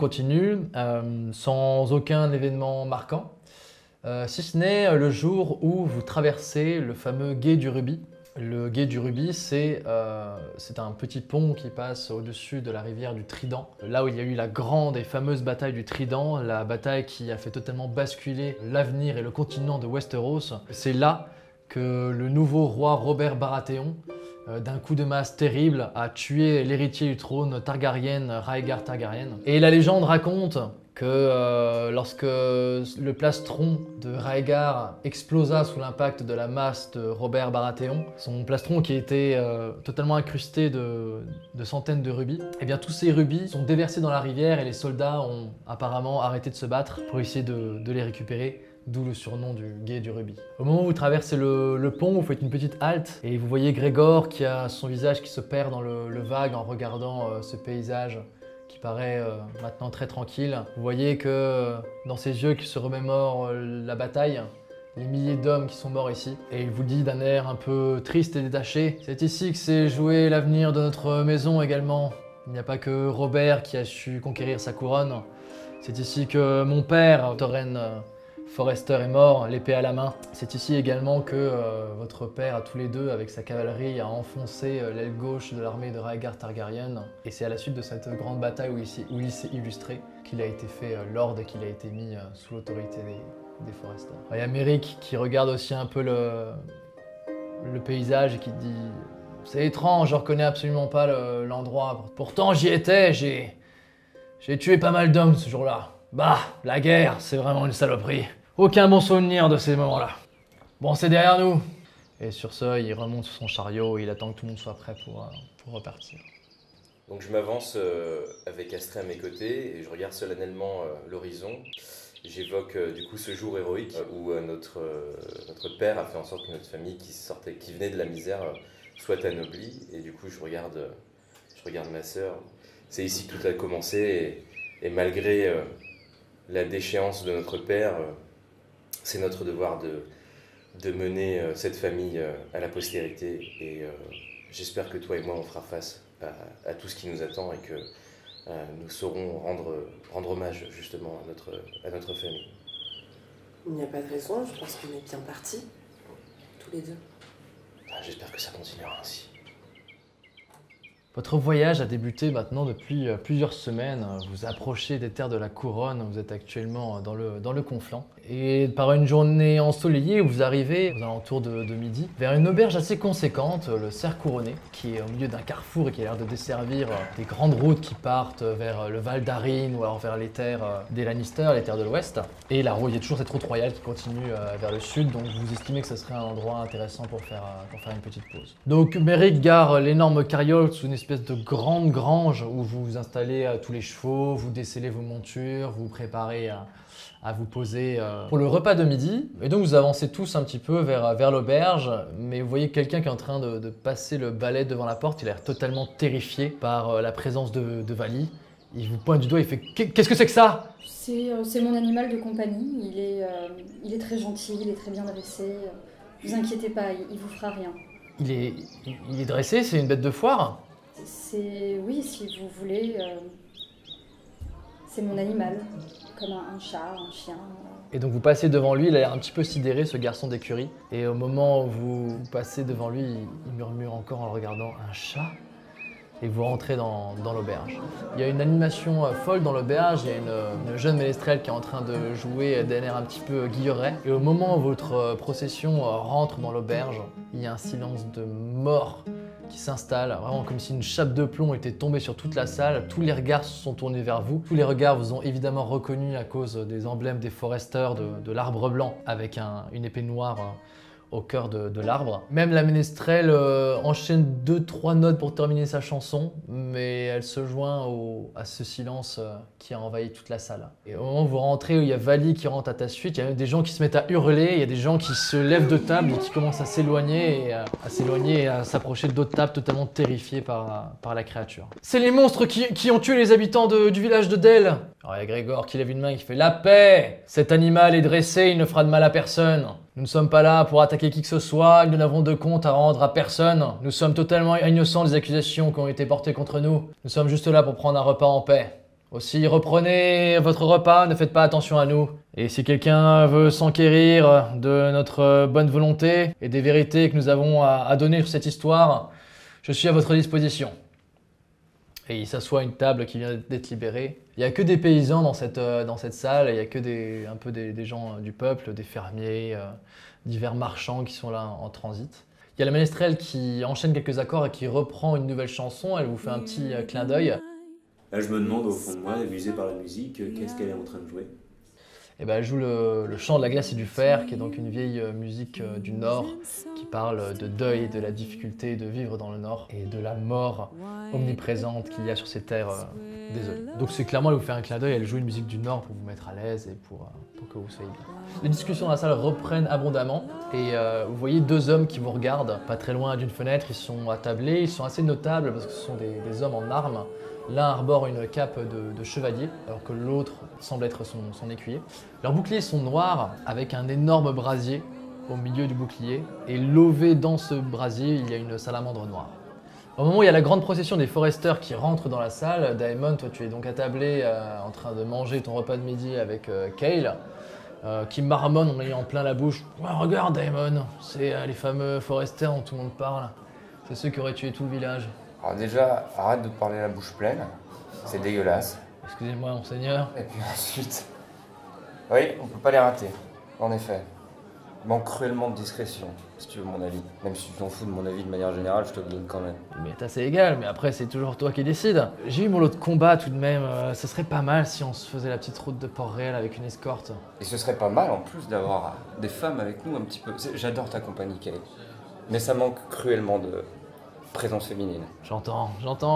sans aucun événement marquant. Si ce n'est le jour où vous traversez le fameux gué du Rubis. Le gué du Rubis, c'est un petit pont qui passe au-dessus de la rivière du Trident. Là où il y a eu la grande et fameuse bataille du Trident, la bataille qui a fait totalement basculer l'avenir et le continent de Westeros. C'est là que le nouveau roi Robert Baratheon, d'un coup de masse terrible, a tué l'héritier du trône Targaryen, Rhaegar Targaryen. Et la légende raconte que lorsque le plastron de Rhaegar explosa sous l'impact de la masse de Robert Baratheon, son plastron qui était totalement incrusté de centaines de rubis, eh bien tous ces rubis sont déversés dans la rivière et les soldats ont apparemment arrêté de se battre pour essayer de les récupérer. D'où le surnom du gué du Rubis. Au moment où vous traversez le pont, vous faites une petite halte et vous voyez Grégor qui a son visage qui se perd dans le vague en regardant ce paysage qui paraît maintenant très tranquille. Vous voyez que dans ses yeux qui se remémorent la bataille, les milliers d'hommes qui sont morts ici. Et il vous dit d'un air un peu triste et détaché, c'est ici que s'est joué l'avenir de notre maison également. Il n'y a pas que Robert qui a su conquérir sa couronne. C'est ici que mon père, Torren Forrester, est mort, l'épée à la main. C'est ici également que votre père, à tous les deux, avec sa cavalerie, a enfoncé l'aile gauche de l'armée de Rhaegar Targaryen. Et c'est à la suite de cette grande bataille où il s'est illustré qu'il a été fait lord et qu'il a été mis sous l'autorité des Forrester. Il y a Merrick qui regarde aussi un peu le paysage et qui dit « C'est étrange, je reconnais absolument pas l'endroit. Pourtant j'y étais, j'ai tué pas mal d'hommes ce jour-là. Bah, la guerre, c'est vraiment une saloperie. Aucun bon souvenir de ces moments-là. Bon, c'est derrière nous. » Et sur ce, il remonte sur son chariot et il attend que tout le monde soit prêt pour repartir. Donc je m'avance avec Astrée à mes côtés et je regarde solennellement l'horizon. J'évoque du coup ce jour héroïque où notre père a fait en sorte que notre famille qui venait de la misère soit anoblie. Et du coup je regarde ma sœur. C'est ici que tout a commencé et malgré la déchéance de notre père, c'est notre devoir de mener cette famille à la postérité. Et j'espère que toi et moi on fera face à tout ce qui nous attend et que nous saurons rendre hommage justement à notre famille. Il n'y a pas de raison, je pense qu'on est bien partis, tous les deux. J'espère que ça continuera ainsi. Votre voyage a débuté maintenant depuis plusieurs semaines. Vous approchez des terres de la Couronne, vous êtes actuellement dans le Conflent. Et par une journée ensoleillée, vous arrivez aux alentours de midi vers une auberge assez conséquente, le Cerf Couronné, qui est au milieu d'un carrefour et qui a l'air de desservir des grandes routes qui partent vers le Val d'Arryn ou alors vers les terres des Lannister, les terres de l'Ouest. Et la route, il y a toujours cette route royale qui continue vers le sud, donc vous estimez que ce serait un endroit intéressant pour faire une petite pause. Donc Merrick gare l'énorme carriole sous une espèce de grande grange où vous installez tous les chevaux, vous décellez vos montures, vous préparez à vous poser pour le repas de midi. Et donc vous avancez tous un petit peu vers l'auberge, mais vous voyez quelqu'un qui est en train de passer le balai devant la porte. Il a l'air totalement terrifié par la présence de Vali. Il vous pointe du doigt, il fait « Qu'est-ce que c'est que ça ?» C'est mon animal de compagnie. Il est très gentil, il est très bien dressé. Ne vous inquiétez pas, il vous fera rien. Il est dressé, c'est une bête de foire? Oui, si vous voulez. C'est mon animal, comme un chat, un chien. Et donc vous passez devant lui, il a l'air un petit peu sidéré, ce garçon d'écurie. Et au moment où vous passez devant lui, il murmure encore en le regardant « un chat ?» et vous rentrez dans l'auberge. Il y a une animation folle dans l'auberge, il y a une jeune ménestrelle qui est en train de jouer d'un air un petit peu guilleret. Et au moment où votre procession rentre dans l'auberge, il y a un silence de mort qui s'installe, vraiment comme si une chape de plomb était tombée sur toute la salle. Tous les regards se sont tournés vers vous. Tous les regards vous ont évidemment reconnu à cause des emblèmes des Foresters, de l'arbre blanc avec une épée noire au cœur de l'arbre. Même la ménestrelle enchaîne 2-3 notes pour terminer sa chanson, mais elle se joint à ce silence qui a envahi toute la salle. Et au moment où vous rentrez, il y a Vali qui rentre à ta suite, il y a même des gens qui se mettent à hurler, il y a des gens qui se lèvent de table et qui commencent à s'éloigner et à s'approcher d'autres tables totalement terrifiés par la créature. C'est les monstres qui ont tué les habitants du village de Del. Alors il y a Grégor qui lève une main et qui fait « La paix ! Cet animal est dressé, il ne fera de mal à personne. Nous ne sommes pas là pour attaquer qui que ce soit, nous n'avons de compte à rendre à personne. Nous sommes totalement innocents des accusations qui ont été portées contre nous. Nous sommes juste là pour prendre un repas en paix. Aussi, reprenez votre repas, ne faites pas attention à nous. Et si quelqu'un veut s'enquérir de notre bonne volonté et des vérités que nous avons à donner sur cette histoire, je suis à votre disposition. » Et il s'assoit à une table qui vient d'être libérée. Il n'y a que des paysans dans cette salle, il n'y a que des gens du peuple, des fermiers, divers marchands qui sont là en transit. Il y a la ménestrelle qui enchaîne quelques accords et qui reprend une nouvelle chanson, elle vous fait un petit clin d'œil. Là, je me demande au fond de moi, amusé par la musique, qu'est-ce qu'elle est en train de jouer? Et ben, elle joue le chant de la glace et du fer, qui est donc une vieille musique du Nord, qui parle de deuil, de la difficulté de vivre dans le Nord et de la mort omniprésente qu'il y a sur ces terres désolées. Donc c'est clairement, elle vous fait un clin d'œil, elle joue une musique du Nord pour vous mettre à l'aise et pour que vous soyez bien. Les discussions dans la salle reprennent abondamment et vous voyez deux hommes qui vous regardent, pas très loin d'une fenêtre, ils sont attablés, ils sont assez notables parce que ce sont des hommes en armes. L'un arbore une cape de chevalier, alors que l'autre semble être son écuyer. Leurs boucliers sont noirs, avec un énorme brasier au milieu du bouclier, et lové dans ce brasier, il y a une salamandre noire. Au moment où il y a la grande procession des Foresters qui rentrent dans la salle, Daemon, toi tu es donc attablé en train de manger ton repas de midi avec Kael, qui marmonne en ayant plein la bouche. Ouais, « Regarde Daemon, c'est les fameux Foresters dont tout le monde parle. C'est ceux qui auraient tué tout le village. » Alors déjà, arrête de te parler la bouche pleine, c'est dégueulasse. Excusez-moi, monseigneur. Et puis ensuite, oui, on peut pas les rater, en effet. Il manque cruellement de discrétion, si tu veux mon avis. Même si tu t'en fous de mon avis de manière générale, je te le donne quand même. Mais t'as c'est égal, mais après c'est toujours toi qui décides. J'ai eu mon lot de combat tout de même, ce serait pas mal si on se faisait la petite route de Port-Réal avec une escorte. Et ce serait pas mal en plus d'avoir des femmes avec nous un petit peu. J'adore ta compagnie, Kay. Mais ça manque cruellement de présence féminine. J'entends.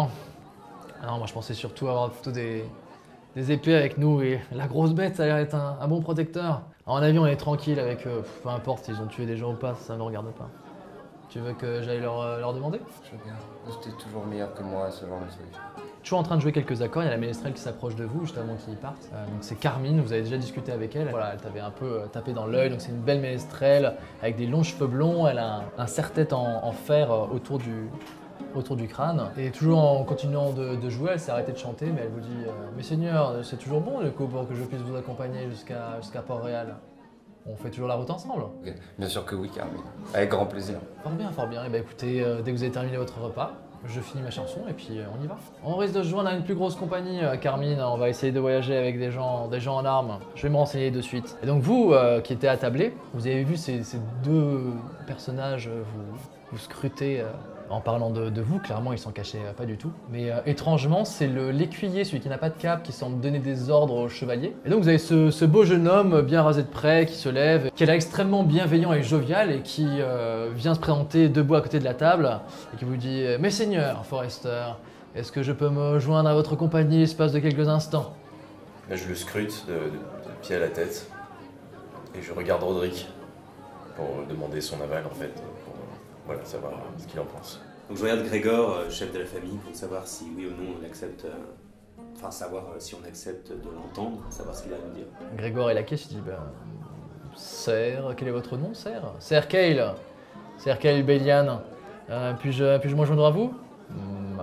Ah non, moi je pensais surtout avoir plutôt des épées avec nous et la grosse bête ça a l'air d'être un bon protecteur. En avion on est tranquille avec eux, peu importe s'ils ont tué des gens ou pas, ça ne regarde pas. Tu veux que j'aille leur demander? Je veux bien. T'es toujours meilleur que moi à ce genre de truc. Toujours en train de jouer quelques accords, il y a la ménestrelle qui s'approche de vous juste avant qu'ils partent. Donc c'est Carmine, vous avez déjà discuté avec elle. Voilà, elle t'avait un peu tapé dans l'œil, donc c'est une belle ménestrelle avec des longs cheveux blonds, elle a un serre-tête en fer autour du crâne. Et toujours en continuant de jouer, elle s'est arrêtée de chanter, mais elle vous dit « Mais Seigneur, c'est toujours bon le coup pour que je puisse vous accompagner jusqu'à Port-Réal. On fait toujours la route ensemble. » Okay. Bien sûr que oui, Carmine. Avec grand plaisir. Fort bien. Et bah écoutez, dès que vous avez terminé votre repas, je finis ma chanson et puis on y va. On risque de se joindre à une plus grosse compagnie, Carmine. On va essayer de voyager avec des gens en armes. Je vais me renseigner de suite. Et donc vous, qui étiez attablés, vous avez vu ces deux personnages vous scruter en parlant de vous. Clairement, ils s'en cachaient pas du tout. Mais étrangement, c'est l'écuyer, celui qui n'a pas de cape, qui semble donner des ordres au chevalier. Et donc vous avez ce beau jeune homme bien rasé de près, qui se lève, qui est là extrêmement bienveillant et jovial et qui vient se présenter debout à côté de la table et qui vous dit « Mes seigneurs, Forester, est-ce que je peux me joindre à votre compagnie l'espace de quelques instants ?» Là, je le scrute de pied à la tête et je regarde Roderick pour demander son aval en fait, pour voilà, savoir ce qu'il en pense. Donc je regarde Grégor, chef de la famille, pour savoir si oui ou non on accepte, savoir si on accepte de l'entendre, savoir ce qu'il a à nous dire. Grégor est la caisse, il dit Sir, quel est votre nom, Sir? Sir Kael. Sir Kael Bélian. Puis-je me joindre à vous? Ma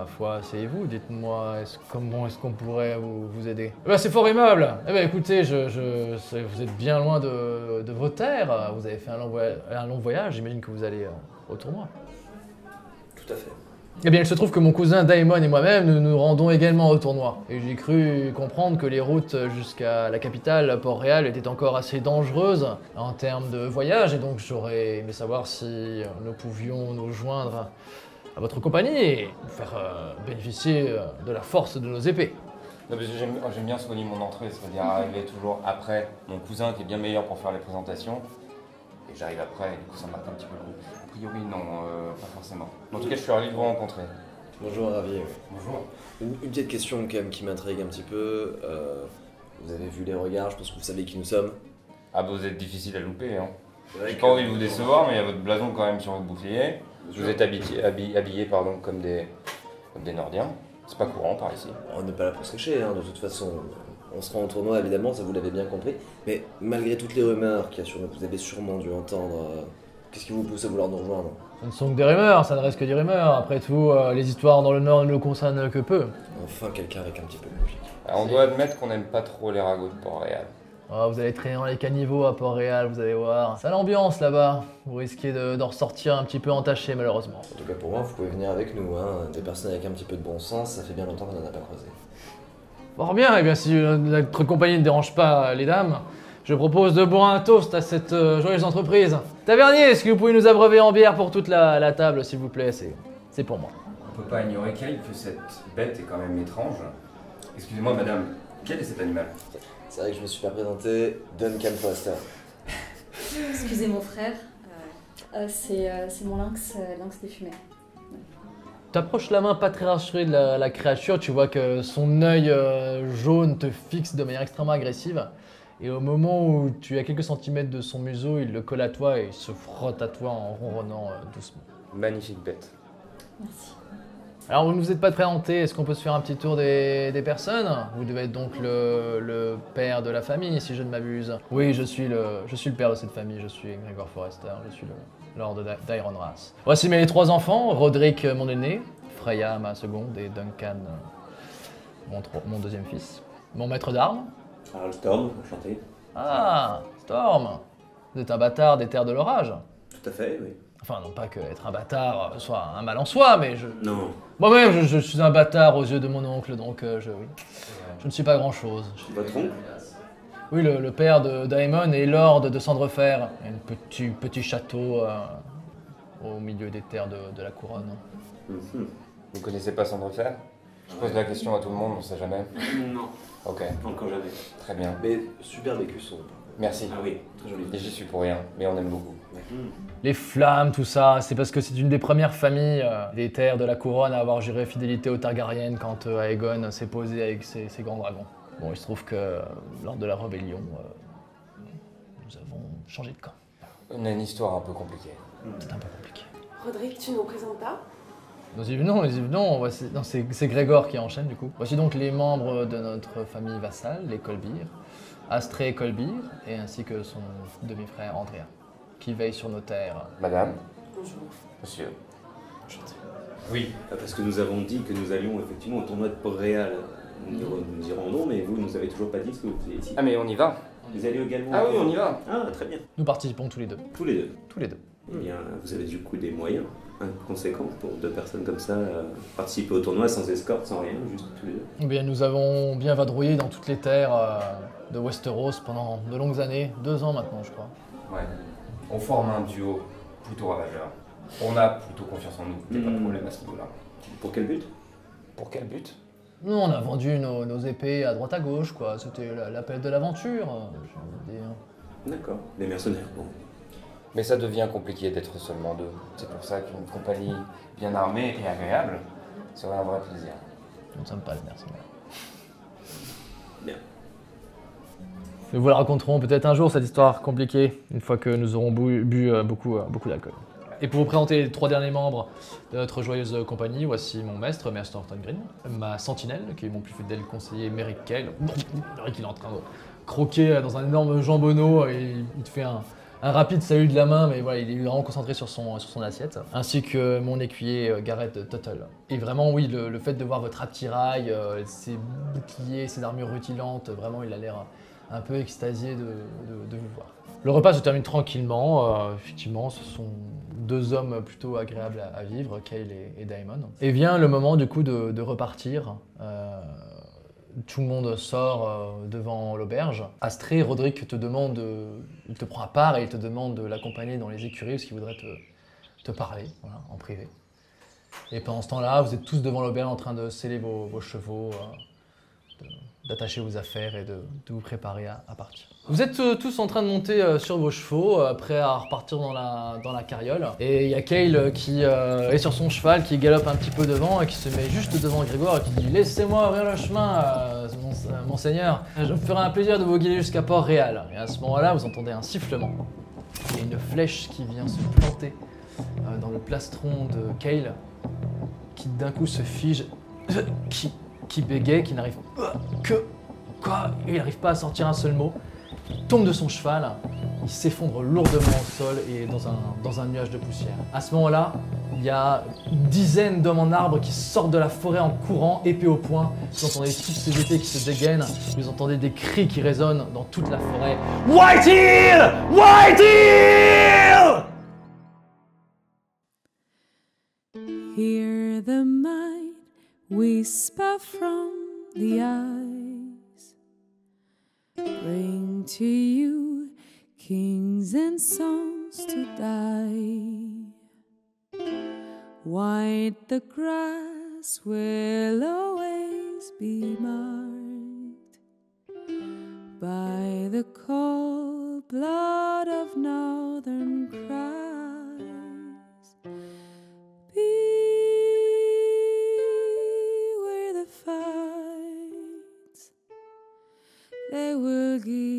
foi, asseyez-vous, dites-moi comment est-ce qu'on pourrait vous aider. Eh ben, c'est fort aimable. Eh ben, écoutez, vous êtes bien loin de vos terres, vous avez fait un long voyage, j'imagine que vous allez au tournoi. Tout à fait. Eh bien, il se trouve que mon cousin Daemon et moi-même, nous nous rendons également au tournoi. Et j'ai cru comprendre que les routes jusqu'à la capitale, Port-Réal, étaient encore assez dangereuses en termes de voyage, et donc j'aurais aimé savoir si nous pouvions nous joindre à votre compagnie et vous faire bénéficier de la force de nos épées. Non, parce que j'aime bien soigner mon entrée, c'est-à-dire arriver toujours après mon cousin qui est bien meilleur pour faire les présentations. Et j'arrive après, et du coup ça marque un petit peu le coup. A priori, non, pas forcément. En tout cas, je suis ravi de vous rencontrer. Bonjour, ravi. Oui. Bonjour. Une petite question quand même qui m'intrigue un petit peu. Vous avez vu les regards, je pense que vous savez qui nous sommes. Ah bah vous êtes difficile à louper, hein. C'est J'ai vrai pas envie de vous décevoir, mais il y a votre blason quand même sur votre bouclier. Vous êtes habillés comme des Nordiens. C'est pas courant par ici. On n'est pas là pour se cacher, hein, de toute façon. On se rend au tournoi évidemment, ça vous l'avez bien compris. Mais malgré toutes les rumeurs qu'il y a sur nous, vous avez sûrement dû entendre. Qu'est-ce qui vous pousse à vouloir nous rejoindre? Ce ne sont que des rumeurs, ça ne reste que des rumeurs. Après tout, les histoires dans le Nord ne nous concernent que peu. Enfin, quelqu'un avec un petit peu de logique. Alors, on doit admettre qu'on n'aime pas trop les ragots de Port-Réal. Oh, vous allez traîner dans les caniveaux à Port-Réal, vous allez voir. C'est l'ambiance là-bas. Vous risquez d'en ressortir un petit peu entaché, malheureusement. En tout cas pour moi, vous pouvez venir avec nous. Hein. Des personnes avec un petit peu de bon sens, ça fait bien longtemps qu'on n'en a pas croisé. Fort bien, et bien si notre compagnie ne dérange pas les dames, je propose de boire un toast à cette joyeuse entreprise. Tavernier, est-ce que vous pouvez nous abreuver en bière pour toute la table, s'il vous plaît? C'est pour moi. On peut pas ignorer, Kyle, que cette bête est quand même étrange. Excusez-moi, madame, quel est cet animal? C'est vrai que je me suis pas présenté, Duncan Foster. Excusez mon frère. C'est mon lynx des fumées. T'approches la main pas très rassurée de la créature, tu vois que son œil jaune te fixe de manière extrêmement agressive. Et au moment où tu es à quelques centimètres de son museau, il le colle à toi et il se frotte à toi en ronronnant doucement. Magnifique bête. Merci. Alors vous ne vous êtes pas présenté, est-ce qu'on peut se faire un petit tour des personnes? Vous devez être donc le père de la famille, si je ne m'abuse. Oui, je suis le père de cette famille, je suis Gregor Forrester, je suis le Lord d'Ironrath. Voici mes 3 enfants, Roderick mon aîné, Freya ma seconde et Duncan mon deuxième fils. Mon maître d'armes. Harald Storm, enchanté. Ah, Storm. Vous êtes un bâtard des terres de l'orage. Tout à fait, oui. Enfin, non pas que être un bâtard soit un mal en soi, mais Non, moi-même, je suis un bâtard aux yeux de mon oncle, donc oui. Je ne suis pas grand-chose. votre oncle? Oui, le père de Daemon est lord de Cendrefer, un petit château au milieu des terres de la couronne. Mhm. Vous connaissez pas Cendrefer? Je pose la question à tout le monde, on sait jamais. Non, Ok, encore jamais. très bien. Mais superbe écusson. Merci. Ah oui, très joli. Et j'y suis pour rien, mais on aime beaucoup. Les flammes, tout ça, c'est parce que c'est une des premières familles des terres de la couronne à avoir juré fidélité aux Targaryens quand Aegon s'est posé avec ses grands dragons. Bon, il se trouve que lors de la rébellion, nous avons changé de camp. On a une histoire un peu compliquée. C'est un peu compliqué. Roderick, tu nous présentes pas? Nous y venons. Voici, non, c'est Grégor qui enchaîne du coup. Voici donc les membres de notre famille vassale, les Colbyr, Astrée Colbyr, et ainsi que son demi-frère Andrea, qui veille sur nos terres. Madame, Bonjour. monsieur. Oui. Parce que nous avons dit que nous allions effectivement au tournoi de Port-Réal. Nous dirons non, mais vous nous avez toujours pas dit ce que vous faisiez ici. Ah mais on y va. Vous allez également. Ah oui, on y va. Ah, très bien. Nous participons tous les deux. Tous les deux. Tous les deux. Eh bien, vous avez du coup des moyens conséquents pour 2 personnes comme ça participer au tournoi sans escorte, sans rien, juste tous les deux. Eh bien, nous avons bien vadrouillé dans toutes les terres de Westeros pendant de longues années, 2 ans maintenant, je crois. Ouais. On forme un duo plutôt ravageur. On a plutôt confiance en nous, il n'y a pas de problème à ce niveau-là. Pour quel but? Pour quel but? Nous, on a vendu nos épées à droite à gauche, quoi. C'était l'appel de l'aventure, j'ai envie de dire. D'accord, des mercenaires. Bon. Mais ça devient compliqué d'être seulement 2. C'est pour ça qu'une compagnie bien armée et agréable serait un vrai plaisir. Nous ne sommes pas les mercenaires. Bien. Nous vous la raconterons peut-être un jour, cette histoire compliquée, une fois que nous aurons bu beaucoup d'alcool. Et pour vous présenter les 3 derniers membres de notre joyeuse compagnie, voici mon maître, Maester Thorngrim, ma sentinelle, qui est mon plus fidèle conseiller, Merrick Kale. Merrick, il est en train de croquer dans un énorme jambonneau et il te fait un rapide salut de la main, mais voilà, il est vraiment concentré sur son assiette. Ainsi que mon écuyer Gareth Tuttle. Et vraiment, oui, le fait de voir votre attirail, ses boucliers, ses armures rutilantes, vraiment, il a l'air un peu extasié de vous voir. Le repas se termine tranquillement. Effectivement, ce sont deux hommes plutôt agréables à vivre, Kale et Daemon. Et vient le moment du coup de repartir. Tout le monde sort devant l'auberge. Astrée, Roderick te demande, il te prend à part et il te demande de l'accompagner dans les écuries parce qu'il voudrait te parler, voilà, en privé. Et pendant ce temps-là, vous êtes tous devant l'auberge en train de sceller vos chevaux, d'attacher vos affaires et de vous préparer à partir. Vous êtes tous en train de monter sur vos chevaux, prêts à repartir dans la carriole. Et il y a Kale qui est sur son cheval, qui galope un petit peu devant et qui se met juste devant Grégoire et qui dit « Laissez-moi ouvrir le chemin, monseigneur. Je me ferai un plaisir de vous guider jusqu'à Port-Réal. » Et à ce moment-là, vous entendez un sifflement et une flèche qui vient se planter dans le plastron de Kale, qui d'un coup se fige, qui bégaye, qui n'arrive quoi, il n'arrive pas à sortir un seul mot. Il tombe de son cheval, il s'effondre lourdement au sol et dans un nuage de poussière. À ce moment-là, il y a une dizaine d'hommes en arbre qui sortent de la forêt en courant, épée au poing. Vous entendez toutes ces épées qui se dégainent, vous entendez des cris qui résonnent dans toute la forêt. Whitehill! Whitehill! Hear the might whisper from the eyes. Bring to you kings and songs to die. White the grass will always be marked by the cold blood of northern cries. Be where the fights they will give